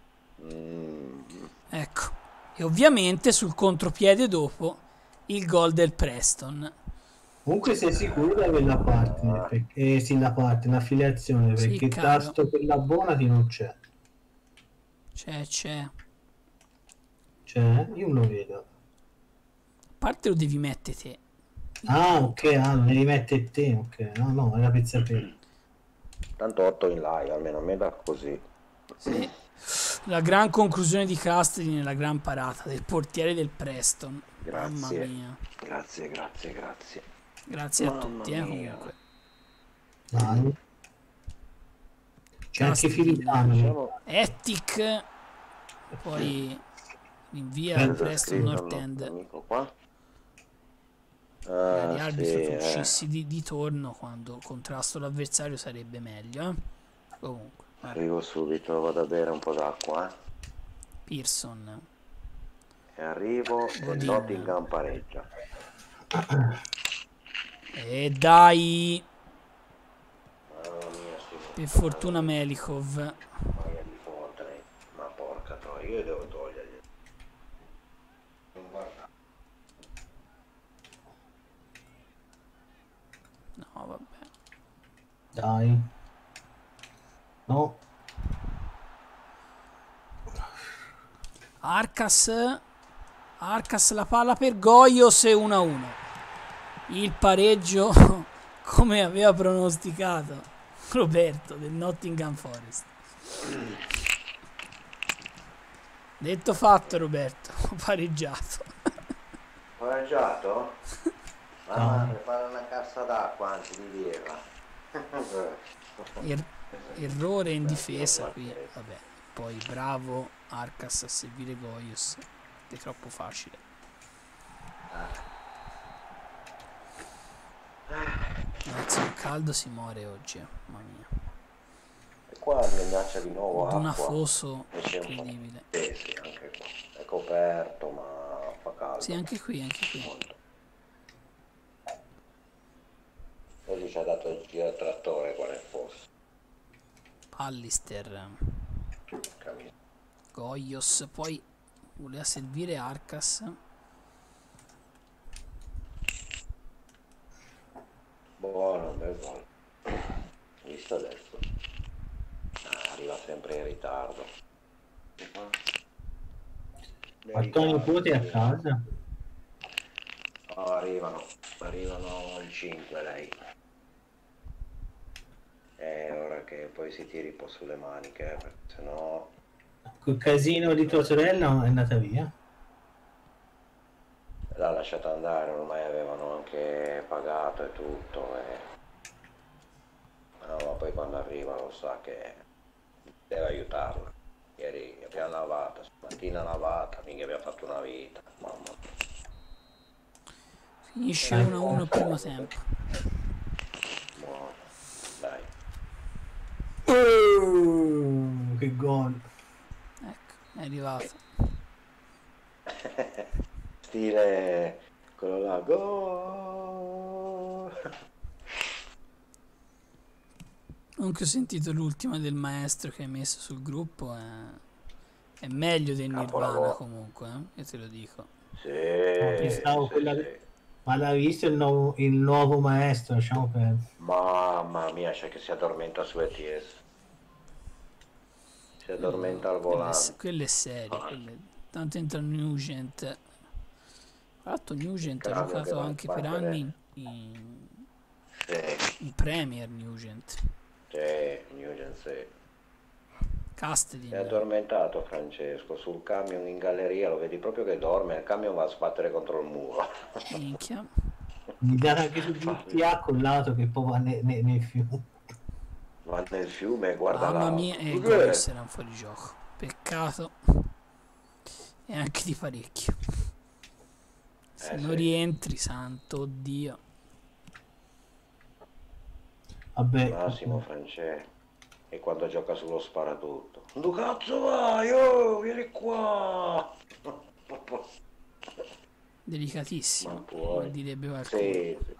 Ecco. E ovviamente sul contropiede dopo il gol del Preston. Comunque sei sicuro di avere la partner, perché, sì, la partner, l'affiliazione, Sì, perché il caro. tasto per l'abbonati non c'è. C'è. A Cioè, io non lo vedo. parte lo devi mettere te. Ah, ok, me li mette te, ok. No, no, era per sapere. Tanto 8 in live, almeno a me da così. Sì. La gran conclusione di Castelli nella gran parata del portiere del Preston. Mamma Grazie. mia. Grazie, grazie, grazie. Grazie a Mamma tutti, mia. comunque. Dai. C'è anche Castelli. Filipano. Diciamo, Ettic. Poi rinvia Bello Preston scrive North il End. nostro amico qua. Magari Ah, arbitro sì, tu uscissi di torno quando contrasto l'avversario sarebbe meglio, eh? Comunque, vabbè. Arrivo subito, vado a bere un po' d'acqua, Pearson. E arrivo e Godin. Nottingham pareggia. E dai, Mamma mia, sti per fortuna Melikov. paia di fotre. Ma porca troia, io devo togliergli. Non guarda. No, vabbè. Dai. No. Arcas la palla per Goios e 1-1. Il pareggio come aveva pronosticato Roberto del Nottingham Forest. Detto fatto, Roberto, ho pareggiato. Pareggiato? Dai. Prepara una cassa d'acqua anzi di birra. Errore in difesa qui, vabbè. Poi bravo Arcas a servire Goios, che è troppo facile. Ragazzi, un caldo si muore oggi, mamma mia. E qua mi minaccia di nuovo Ad un acqua. afoso E c'è un po'. incredibile. Sì, anche qua. È coperto, ma fa caldo. Sì, anche qui. Molto. Così ci ha dato il giro al trattore quale fosse. Pallister, Cammino. Goios, poi voleva servire Arcas. Buono, un bel gol. Visto adesso. Arriva sempre in ritardo. Antonio Puti a casa. Oh, arrivano il 5 lei. Ora che poi si tiri un po' sulle maniche, perché sennò Quel casino di tua sorella è andata via. l'ha lasciata andare, ormai avevano anche pagato e tutto. No, ma poi quando arriva lo sa che deve aiutarla. Ieri abbiamo lavato, stamattina lavata, mica abbiamo fatto una vita, mamma mia. Finisce 1-1 il primo tempo. Buono, dai. Che gol. Ecco, è arrivato. Stile quello là, gol. Comunque ho sentito l'ultima del maestro che hai messo sul gruppo, è meglio del Nirvana Capolavoro. comunque, io te lo dico. Sì, Pensavo sì, quella- sì. Ma l'ha visto il nuovo maestro, lasciamo perdere. Mamma mia, c'è che si addormenta su ETS. Si addormenta al volante. Quelle serie, tanto entra Nugent. Tra l'altro Nugent ha Cambio che giocato va a anche per sbattere. anni in Sì, Premier Nugent. sì, Nugent, sì. Si è Castellin. addormentato Francesco sul camion in galleria, lo vedi proprio che dorme, il camion va a sbattere contro il muro. Minchia. Mi dà anche su GTA col lato che poi va nel fiume. Va nel fiume e guarda Mamma l'auto. mia, e Che? Goios era un fuorigioco. Peccato. E anche di parecchio. Se non sì. rientri, santo Dio. Vabbè, Massimo Francesco. E quando gioca sullo sparatutto. Dove cazzo vai? Oh, vieni qua! Ma Delicatissimo, come puoi? direbbe qualcuno. Sì, sì.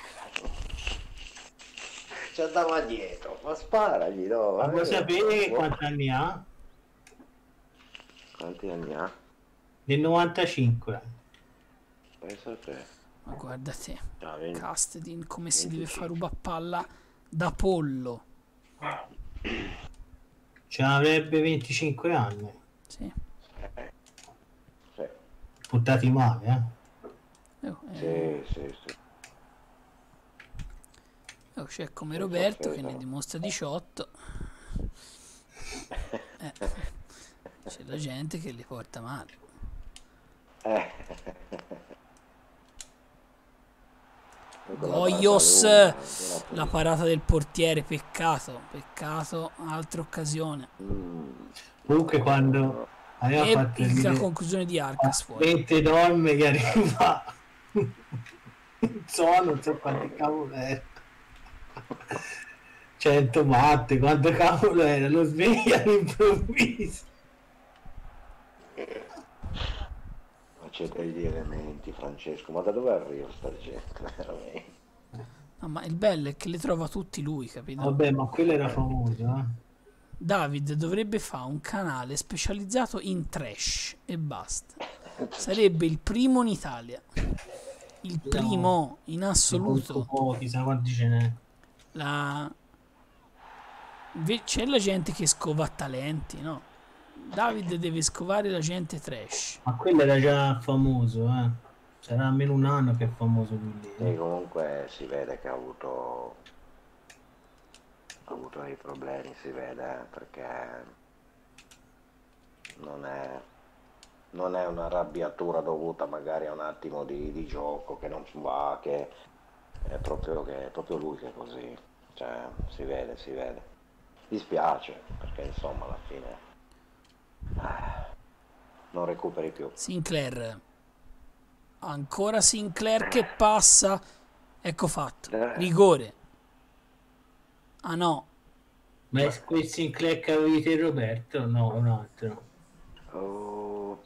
Ci andava dietro, ma sparagli, no? ma vuoi sapere Può- quanti anni ha? Quanti anni ha? Nel 95. Pensa a te. Ma guarda te, Ah, Castedin come si deve fare 25. ruba palla da pollo. Ce avrebbe 25 anni. Sì. Sì, Buttati male, sì, sì, sì. C'è come Senza Roberto che offesa. ne dimostra 18. C'è la gente che li porta male. Comunque Goios, Barcellona, la buona parata del portiere, peccato, peccato, altra occasione. Comunque quando aveva E fatto la ridere conclusione di Arcas fuori. mentre dorme che arriva un suono, non so quanti cavolo era. 100 matte, quanto cavolo era, lo sveglia all'improvviso. ma c'è degli elementi, Francesco, ma da dove arriva sta gente, veramente? No, ma il bello è che le trova tutti lui, capito? Vabbè, ma quello era famoso, David dovrebbe fare un canale specializzato in trash e basta. Sarebbe il primo in Italia. Il primo in assoluto. Chissà quanti ce n'è. La... C'è la gente che scova talenti, no? David deve scovare la gente trash. Ma quello era già famoso, Sarà almeno un anno che è famoso lui lì. E comunque si vede che ha avuto dei problemi, si vede, perché non è, non è una arrabbiatura dovuta magari a un attimo di gioco che non va, che è proprio lui che è così, cioè si vede, si vede. Dispiace, perché insomma alla fine non recuperi più. Sinclair. Ancora Sinclair che passa. Ecco fatto. Rigore. Ah no. Ma è quel Sinclair che avevi te Roberto? No, è un altro. Oh,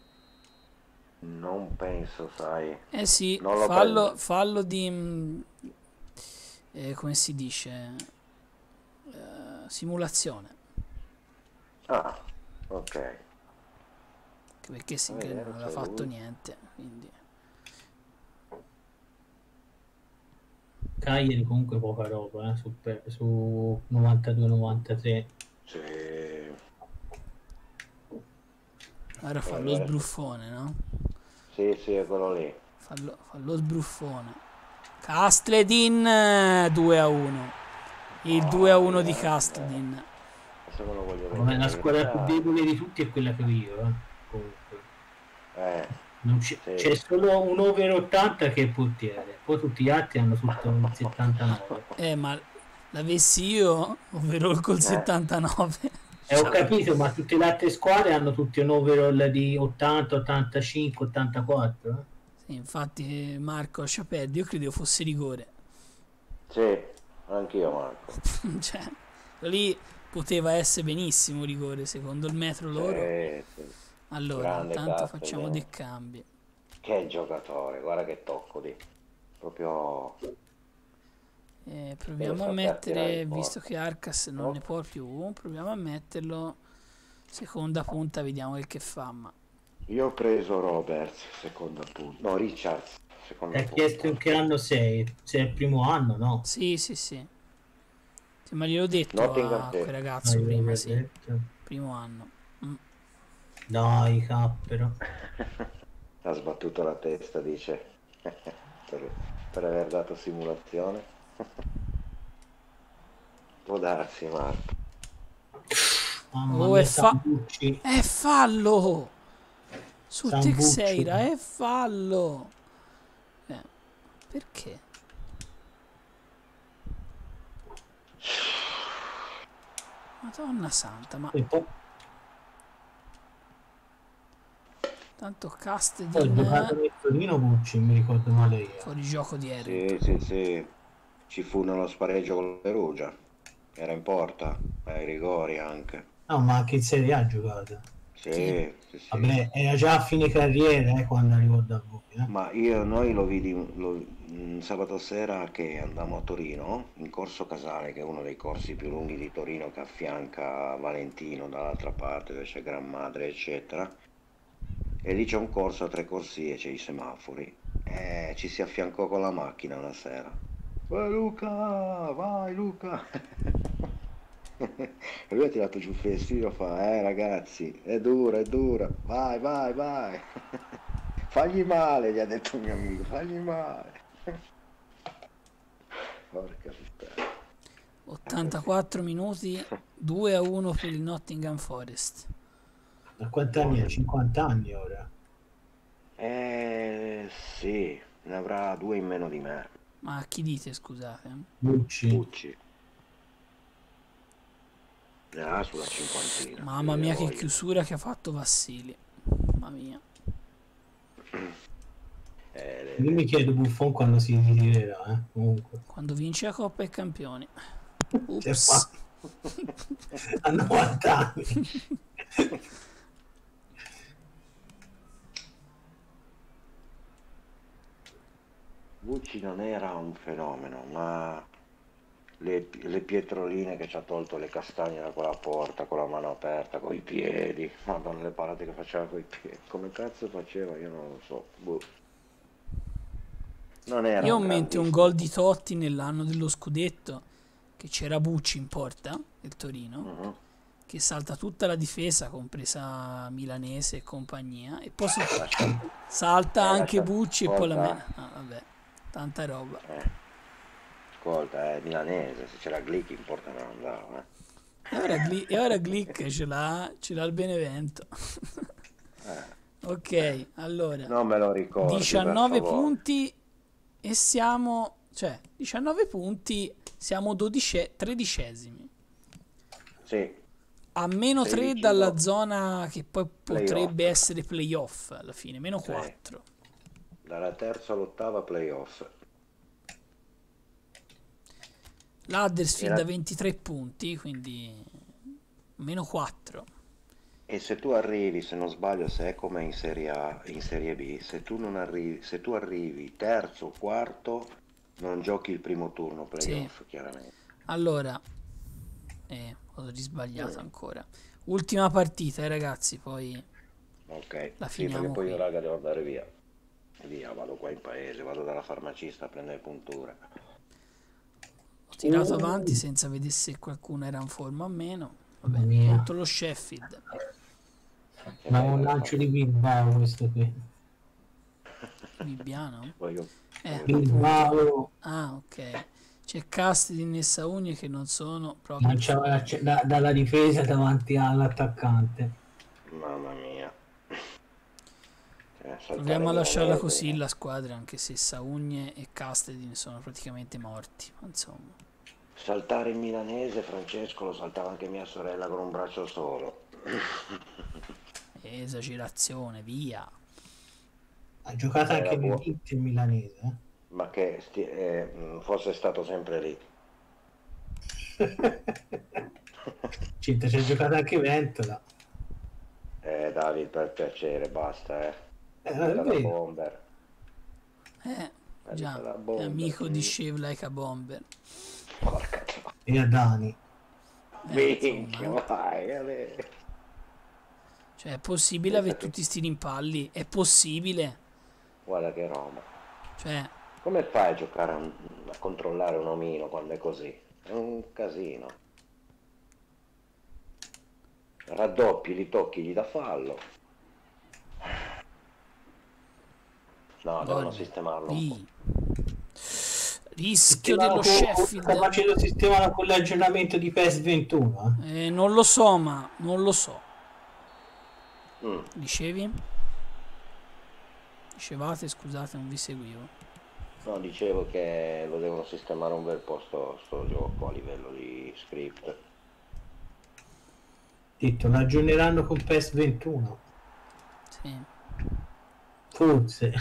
non penso, sai. Eh sì, Non lo prendo. fallo di... come si dice? Simulazione. Ah, ok. Anche perché Sinclair non aveva fatto niente. Quindi... Cagliari comunque poca roba, su 92-93. Sì. Ora fa lo sbruffone, no? Sì, sì, è quello lì. Fa lo sbruffone. Castledin 2-1. Il 2-1 di Castledin. Adesso me lo voglio La vedere. squadra più debole di tutti è quella che ho io, comunque. Non Sì. c'è solo un over 80 che è il portiere, poi tutti gli altri hanno tutto il 79. Ma l'avessi io, ovvero col 79. Ho capito, ma tutte le altre squadre hanno tutti un overall di 80, 85, 84. Sì, infatti Marco lascia perdere, io credevo fosse rigore. Sì, anch'io Marco. Cioè, lì poteva essere benissimo rigore, secondo il metro loro. Sì. Allora, Grande intanto Castro, facciamo dei cambi. Che giocatore, guarda che tocco di. Proprio. Proviamo a mettere, visto che Arcas non ne può più, proviamo a metterlo seconda punta, vediamo il che fa. Ma Io ho preso Roberts, seconda punta. No, Richards, seconda Hai punta. chiesto in che anno sei? Sei il primo anno, no? sì. Sì, ma gliel'ho detto Nottingham, a sì. quel ragazzo prima, sì. Detto. Primo anno. Dai, cappero. Ha sbattuto la testa, dice, per aver dato simulazione. Può darsi, Marco. Mamma Oh, mia, è fallo! Su Sambucci. Teixeira, è fallo! Perché? Madonna santa, ma... Tanto Poi ho Castedin giocato nel Torino Bucci, mi ricordo male io. fuori gioco di Sì, Eric. sì, sì. Ci fu nello spareggio con la Perugia. Era in porta, ai rigori anche. No, ma anche in Serie A ha giocato. Sì. Sì, sì, sì. Vabbè, era già a fine carriera quando arrivò da voi. Ma noi lo vidi sabato sera che andammo a Torino, in Corso Casale, che è uno dei corsi più lunghi di Torino, che affianca Valentino dall'altra parte, dove c'è Gran Madre, eccetera. E lì c'è un corso a 3 corsie, c'è i semafori. E ci si affiancò con la macchina una sera. Luca, vai Luca! E lui ha tirato giù il finestrino, fa, ragazzi, è dura, vai, vai, vai. Fagli male, gli ha detto un mio amico, fagli male. Porca puttana. 84 minuti, 2-1 per il Nottingham Forest. Da quanti anni ha? 50 anni ora. Sì, ne avrà 2 in meno di me. Ma chi dite, scusate? Bucci. Pucci. Ne ha sulla cinquantina. Mamma più mia di che voglia. chiusura che ha fatto Vassili. Mamma mia. Io mi chiedo Buffon quando si ritirerà, comunque. Quando vince la Coppa e Campioni. Cioè, fa... Ups. a 90 anni. Bucci non era un fenomeno, ma le pietroline che ci ha tolto le castagne da quella porta con la mano aperta, coi piedi, madonna le parate che faceva coi piedi, come cazzo faceva io non lo so, boh. Non era Io ho un in mente un grandissimo. gol di Totti nell'anno dello scudetto, che c'era Bucci in porta, del Torino, Mhm. che salta tutta la difesa, compresa Milanese e compagnia, e poi Lascia, salta anche lascia, Bucci e poi la ascolta, mena. Ah, vabbè, tanta roba. ascolta, è milanese, se c'era Glick in porta non andava, E ora Glick ce l'ha il Benevento. Ok, allora, Non me lo ricordi, per 19 favore. punti e siamo, cioè, 19 punti, siamo 13esimi. Sì, A meno 6 3 vicino dalla zona che poi potrebbe playoff. essere playoff alla fine, meno Sì, 4. dalla terza all'ottava playoff. L'Huddersfield Era- a 23 punti, quindi meno 4. E se tu arrivi, se non sbaglio, se è come in Serie A, in Serie B, se tu arrivi terzo o quarto, non giochi il primo turno Sì, playoff, chiaramente. allora, ho risbagliato Mm, ancora. Ultima partita, ragazzi, poi ok, la sì, perché finiamo poi io qui. raga devo andare via. Via, vado qua in paese, vado dalla farmacista a prendere punture. Ho tirato avanti senza vedere se qualcuno era in forma o meno. Mamma Vabbè, mia. contro lo Sheffield. E Ma beh, un cosa lancio fai? di Bilbao questo qui. Bibbiano? Voglio, Appunto. Bilbao Ah, ok. C'è Castedin e Saugni che non sono proprio in lanciava forma. dalla difesa davanti all'attaccante. mamma mia. Saltare Proviamo a lasciarla milanese. così la squadra, anche se Saugne e Castedin sono praticamente morti. Ma insomma, Saltare il milanese, Francesco lo saltava anche mia sorella con un braccio solo. esagerazione, via. Ha giocato Era anche buono, nell'Inter milanese. ma che fosse stato sempre lì. Cinta, c'è giocato anche Ventola. David, per piacere, basta, È Bella da vero. bomber, bella Già, da è bomber. amico di Shave Like a Bomber. Porca troia. E a Dani. Minchia, Insomma, vai, Ale. cioè è possibile Pensa avere che, tutti sti rimpalli? È possibile? guarda che roba. Cioè, Come fai a giocare a controllare un omino quando è così? È un casino. Raddoppi, li tocchi, gli dà fallo. No, devono gol. sistemarlo un po'. Lì. Rischio dello Sta Sheffield. facendo sistemare con l'aggiornamento di PES 21. Non lo so, ma non lo so. Mm. Dicevi? Dicevate, scusate, non vi seguivo. No, dicevo che lo devono sistemare un bel po' sto gioco a livello di script. Detto, l'aggiorneranno con PES 21. Sì. Forse.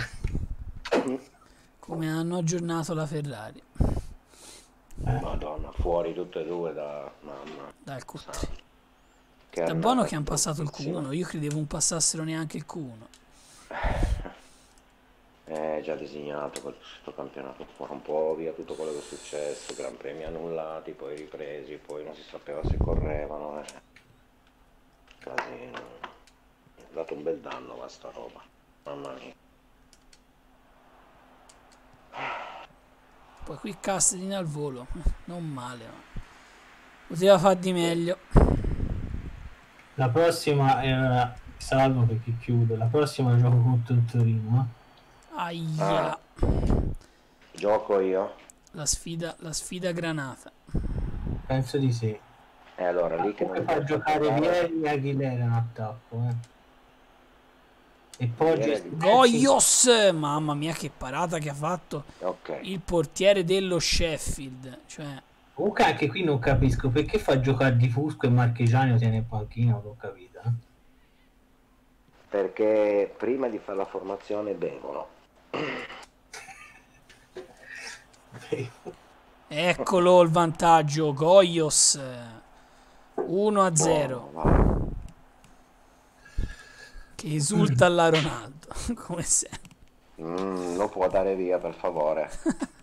Come hanno aggiornato la Ferrari. Madonna, fuori tutte e due da mamma. Dal Q3. Che Sta buono che hanno passato il bruttissima. Q1. Io credevo non passassero neanche il Q1. È già disegnato questo campionato qua, un po' via tutto quello che è successo, gran premi annullati, poi ripresi, poi non si sapeva se correvano. Casino. Ha dato un bel danno a sta roba. Mamma mia. Poi qui Castellin al volo. Non male, ma poteva far di meglio. La prossima era salvo perché chiudo. La prossima gioco contro il Torino. Aia. Gioco io? La sfida granata. Penso di sì. E allora lì che Comunque non fa posso giocare giocare. Vieri e Aguilera in attacco. E poi Vieri- Goios! Mamma mia che parata che ha fatto Ok. il portiere dello Sheffield. Cioè, Comunque anche qui non capisco perché fa giocare Di Fusco e Marchegiani lo tiene in panchina, non l'ho capito. Perché prima di fare la formazione bevono. eccolo il vantaggio. Goios 1-0. Buono, va. Che esulta alla Ronaldo. Come sempre. Lo può dare via per favore.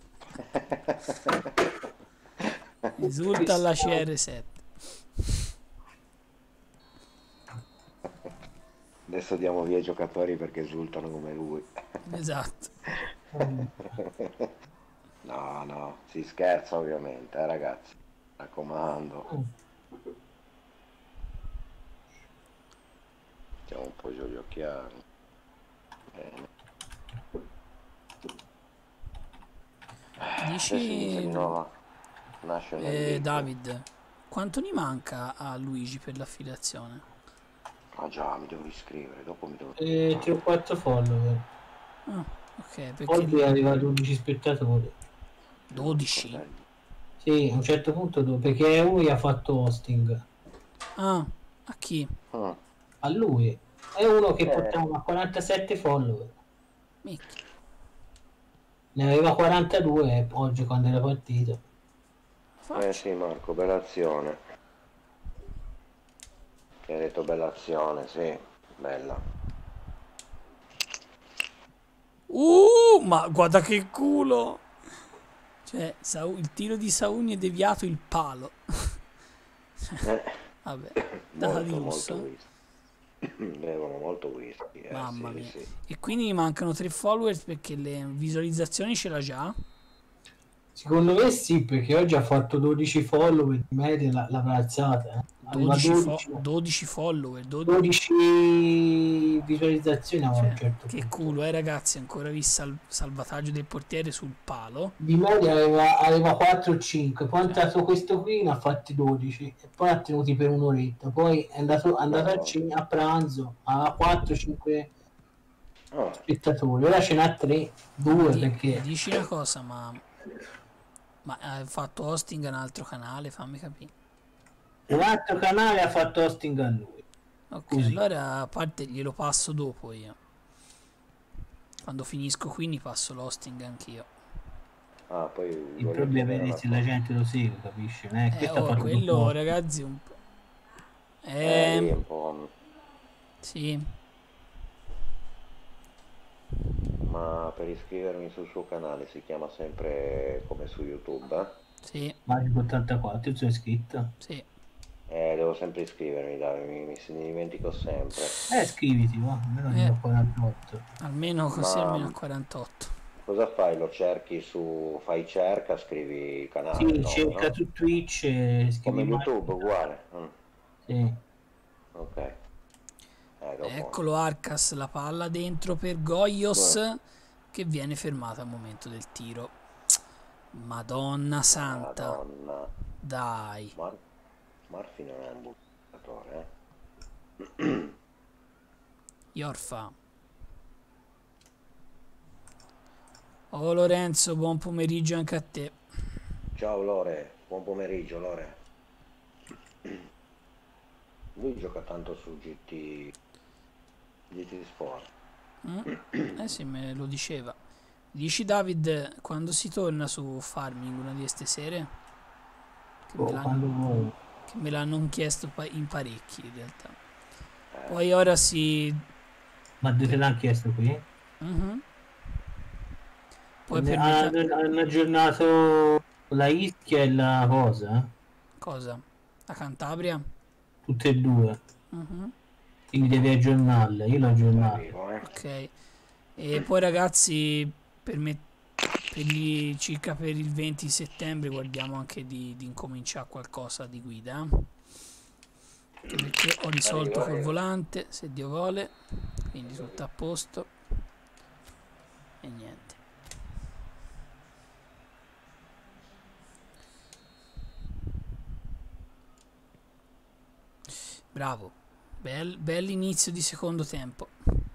Esulta alla CR7. Adesso diamo via i giocatori perché esultano come lui. Esatto. No, no, si scherza ovviamente, ragazzi. Mi raccomando. Mettiamo un po' giù gli occhiali. Bene. Adesso inizia di Dici, nuovo National League. David, quanto ne manca a Luigi per l'affiliazione? Ah già, mi devo riscrivere, dopo mi devo... 3 o 4 follower. Ah, ok, perché Oggi è arrivato 12 spettatori. 12? Sì, a un certo punto perché lui ha fatto hosting. Ah, a chi? Mm. A lui. È uno che Eh. portava 47 follower. Micchia. Ne aveva 42 oggi quando era partito. Faccia. Sì Marco, bella azione. Che hai detto bella azione, sì, bella. Ma guarda che culo! Cioè, il tiro di Saugni è deviato il palo. Vabbè, data di Molto, molto lusso. whisky. Bevono molto whisky, Mamma sì, mia. sì. E quindi mi mancano 3 followers perché le visualizzazioni ce l'ha già. Secondo me sì, perché oggi ha fatto 12 follower in media, l'avrà alzata. Aveva 12 follower. 12 visualizzazioni a un Cioè, certo che punto. culo, ragazzi. Ancora visto il salvataggio del portiere sul palo. Di media aveva 4 o 5, poi è entrato questo qui, ne ha fatti 12 e poi ha tenuti per un'oretta, poi è andato a pranzo a 4-5 Ah, spettatori, ora ce n'ha 3, 2 Mi perché dici una cosa, ma hai fatto hosting a un altro canale? Fammi capire. un altro canale ha fatto hosting a lui. Ok, Così. allora a parte glielo passo dopo io. Quando finisco qui ne passo l'hosting anch'io. poi Il voglio problema chiedere è una se la gente lo segue, capisci? Questo ha fatto Quello dopo. ragazzi un po'. lì è un po'... Sì. Ma per iscrivermi sul suo canale si chiama sempre come su YouTube, eh? Sì, Magico 84, io sono iscritto. sì. Devo sempre iscrivermi, dai, mi dimentico sempre. Scriviti, va, almeno ne ho 48. Almeno così, almeno a Ma 48. cosa fai? Lo cerchi su... fai cerca, scrivi il canale, Sì, il nome, cerca no? su Twitch e Come scrivi YouTube, Magico. uguale. Sì. Ok. Dopo. Eccolo Arcas, la palla dentro per Goios che viene fermata al momento del tiro. Madonna santa. Madonna. Dai. Murphy non è un buttatore, Iorfa. Oh Lorenzo, buon pomeriggio anche a te. Ciao Lore, buon pomeriggio Lore. Lui gioca tanto su GT Sport. Eh sì, me lo diceva. Dici David quando si torna su Farming una di queste sere? Che me Quando vuoi. l'hanno chiesto in parecchi in realtà. Poi ora si... Ma te l'hanno chiesto qui? Mhm. Poi per metà... Hanno aggiornato la Ischia e la cosa? Cosa? La Cantabria? Tutte e due. Mhm. Quindi devi aggiornarle. Io l'ho aggiornata. Arrivo, Ok. E poi ragazzi, circa per il 20 settembre guardiamo anche di incominciare qualcosa di guida. Perché ho risolto col volante, se Dio vuole. Quindi tutto a posto. E niente. Bravo. Bell'inizio di secondo tempo.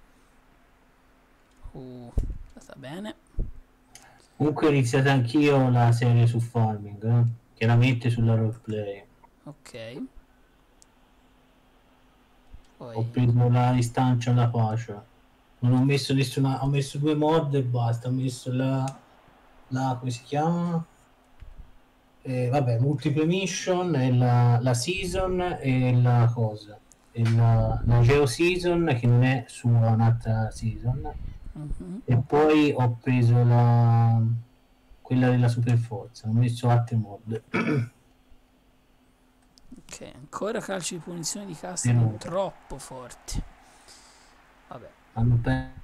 Sta bene. Comunque ho iniziato anch'io la serie su Farming, chiaramente sulla roleplay. Ok. Poi... Ho preso la istanza alla pace. Non ho messo nessuna. Ho messo 2 mod e basta. Ho messo la come si chiama? Vabbè, multiple mission e la season e la cosa. E la geo season che non è su un'altra season. E poi ho preso quella della super forza. Ho messo altre mod. Ok, ancora calci di punizione di Castello troppo forti. Vabbè. Hanno perso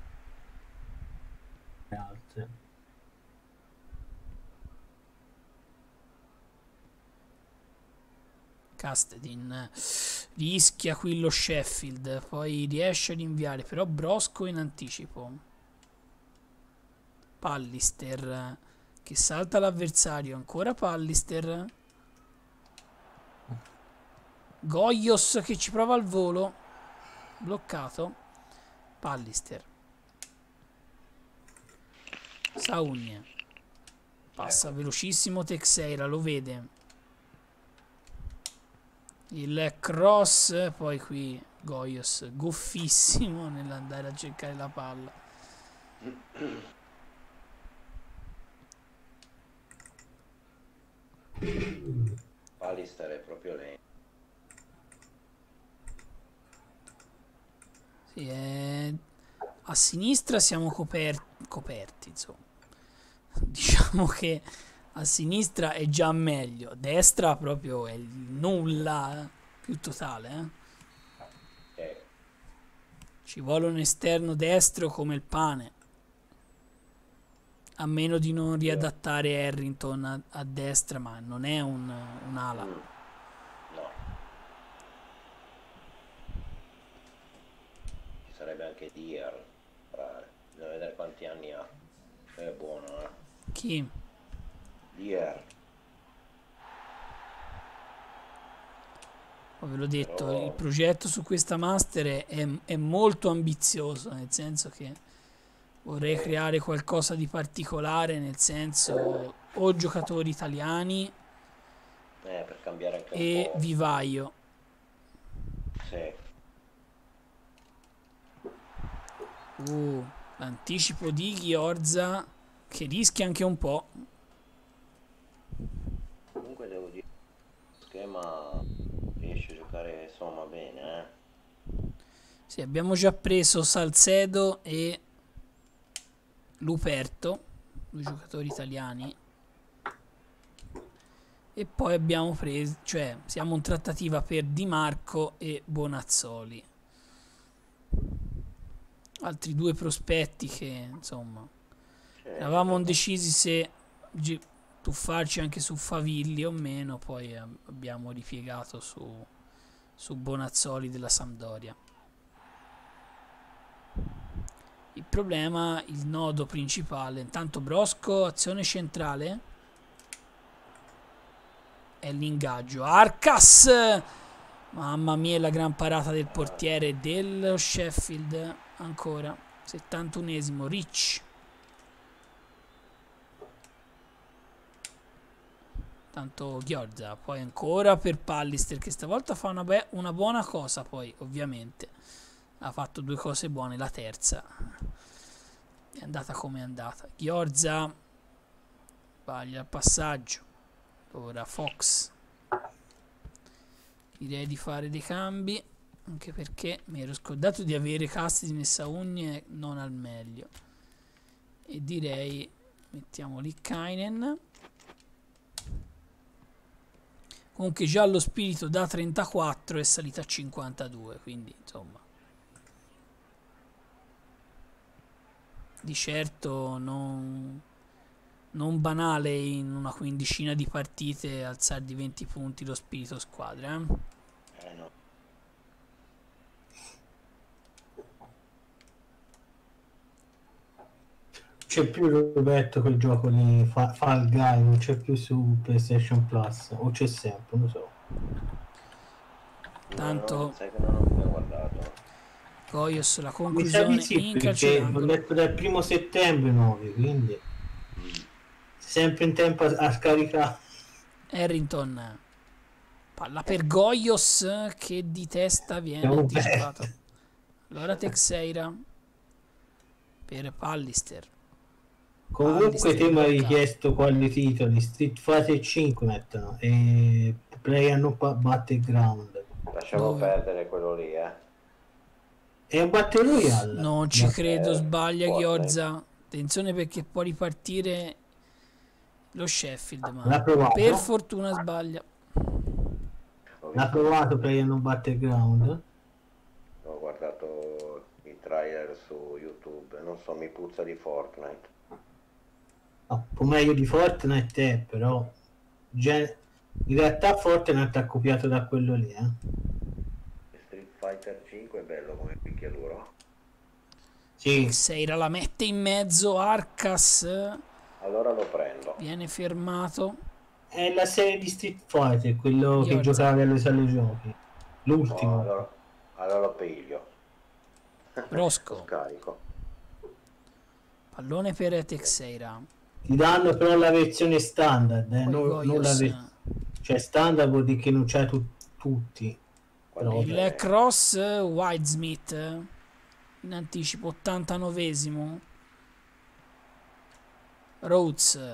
altre. Castedin rischia qui lo Sheffield, poi riesce ad inviare però Brosco in anticipo. Pallister che salta l'avversario, ancora Pallister. Goyos che ci prova al volo, bloccato. Pallister. Saugne passa velocissimo Texeira, lo vede. Il cross, poi qui Goyos goffissimo nell'andare a cercare la palla. Pallister è proprio lento. Sì, a sinistra siamo coperti, insomma. Diciamo che a sinistra è già meglio, a destra proprio è il nulla più totale. Ci vuole un esterno destro come il pane, a meno di non riadattare Harrington a destra, ma non è un'ala. No. Ci sarebbe anche Dier, bisogna vedere quanti anni ha. È buono, Chi? Dier. Ve l'ho detto, il progetto su questa master è molto ambizioso, nel senso che vorrei creare qualcosa di particolare, nel senso o giocatori italiani Per cambiare anche e un po'. vivaio. Sì. L'anticipo di Ghiorza che rischia anche un po'. Comunque devo dire, lo schema riesce a giocare insomma bene, Sì, abbiamo già preso Salcedo e Luperto, due giocatori italiani. E poi abbiamo preso, cioè siamo in trattativa per Di Marco e Bonazzoli. Altri due prospetti che insomma eravamo indecisi se tuffarci anche su Favilli o meno, poi abbiamo ripiegato su Bonazzoli della Sampdoria. Il problema, il nodo principale, intanto Brosco, azione centrale, è l'ingaggio. Arcas, mamma mia, la gran parata del portiere dello Sheffield. Ancora 71esimo. Rich, tanto Ghiorza, poi ancora per Pallister che stavolta fa una buona cosa. Poi ovviamente ha fatto due cose buone, la terza è andata come è andata. Ghiorza sbaglia il passaggio. Ora Fox, direi di fare dei cambi, anche perché mi ero scordato di avere Castri e Saugne non al meglio, e direi mettiamo lì Kainen. Comunque già lo spirito da 34 è salito a 52, quindi insomma di certo non banale in una quindicina di partite alzare di 20 punti lo spirito squadra, No. C'è più, Roberto, quel gioco di Fall Guy, non c'è più su PlayStation Plus, o c'è sempre, non lo so. Tanto No, sai che non ho mai guardato. Goios la Mi sa conclusione di sì, in calcio perché ho d'angolo. letto dal 1° settembre 9, quindi sempre in tempo a scaricare. Harrington, palla per Goios che di testa viene Abbiamo anticipato. perso. Allora Teixeira per Pallister. Comunque te mi hai chiesto quali titoli. Street Fighter 5 mettono e Player Battleground. Lasciamo Dove? perdere quello lì, È un Battle Royale. Non ci credo, sbaglia Fortnite. Ghiorza. Attenzione perché può ripartire lo Sheffield, L'ha ma provato? per fortuna sbaglia. L'ha provato Player Battleground? Ho guardato i trailer su YouTube, non so, mi puzza di Fortnite. No, un po' meglio di Fortnite è, però in realtà Fortnite ha copiato da quello lì, Street Fighter 5 è bello come picchiaduro. Sì, Teixeira la mette in mezzo, Arcas Allora lo prendo. viene fermato. è la serie di Street Fighter, quello che Ghiorza. giocava alle sale giochi. L'ultimo. Allora lo piglio. Lo Brosco, scarico. pallone per Teixeira. Ti danno però la versione standard, Poi non la Goios, cioè standard vuol dire che non c'hai tutti. Quando Però- il cross Whitesmith in anticipo, 89esimo. Rhodes,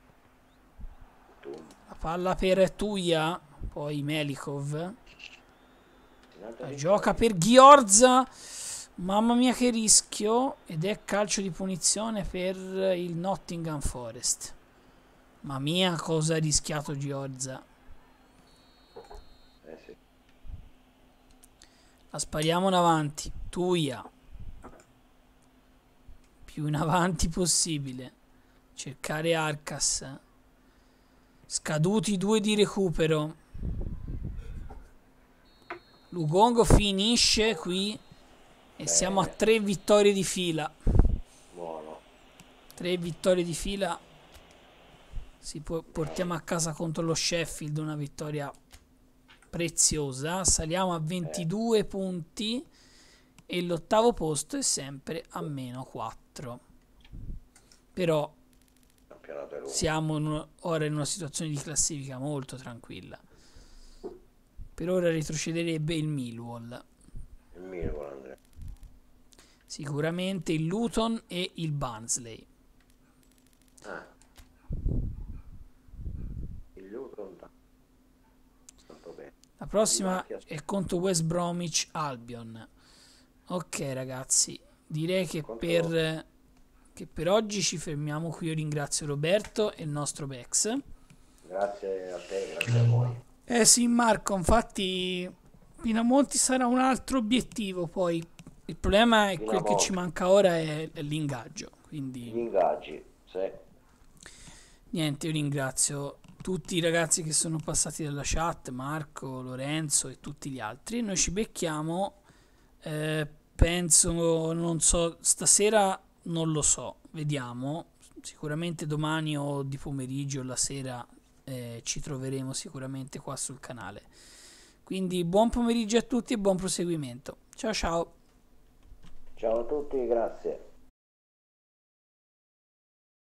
la palla per Tuia, poi Melikov. Gioca per Ghiorza. Mamma mia che rischio. Ed è calcio di punizione per il Nottingham Forest. Mamma mia cosa ha rischiato Ghiorza. Sì. La spariamo in avanti. Tuia. Più in avanti possibile. Cercare Arcas. Scaduti 2 di recupero. Lugongo finisce qui. E siamo a 3 vittorie di fila. Buono. 3 vittorie di fila. Portiamo a casa contro lo Sheffield una vittoria preziosa. Saliamo a 22 punti. E l'ottavo posto è sempre a -4. Però Campionato è lungo. siamo ora in una situazione di classifica molto tranquilla. Per ora retrocederebbe il Millwall. Il Millwall, Andrea. Sicuramente il Luton e il Barnsley. Il Luton tanto bene. La prossima è contro West Bromwich Albion. Ok ragazzi, direi che per oggi ci fermiamo qui. Io ringrazio Roberto e il nostro Bex. Grazie a te, grazie a voi. Sì Marco, infatti Pinamonti sarà un altro obiettivo. Poi il problema è quel che ci manca ora è l'ingaggio. Gli Quindi ingaggi, sì. niente, io ringrazio tutti i ragazzi che sono passati dalla chat, Marco, Lorenzo e tutti gli altri. Noi ci becchiamo, penso, non so, stasera non lo so, vediamo, sicuramente domani o di pomeriggio o la sera ci troveremo sicuramente qua sul canale. Quindi buon pomeriggio a tutti e buon proseguimento. Ciao ciao. Ciao a tutti, grazie.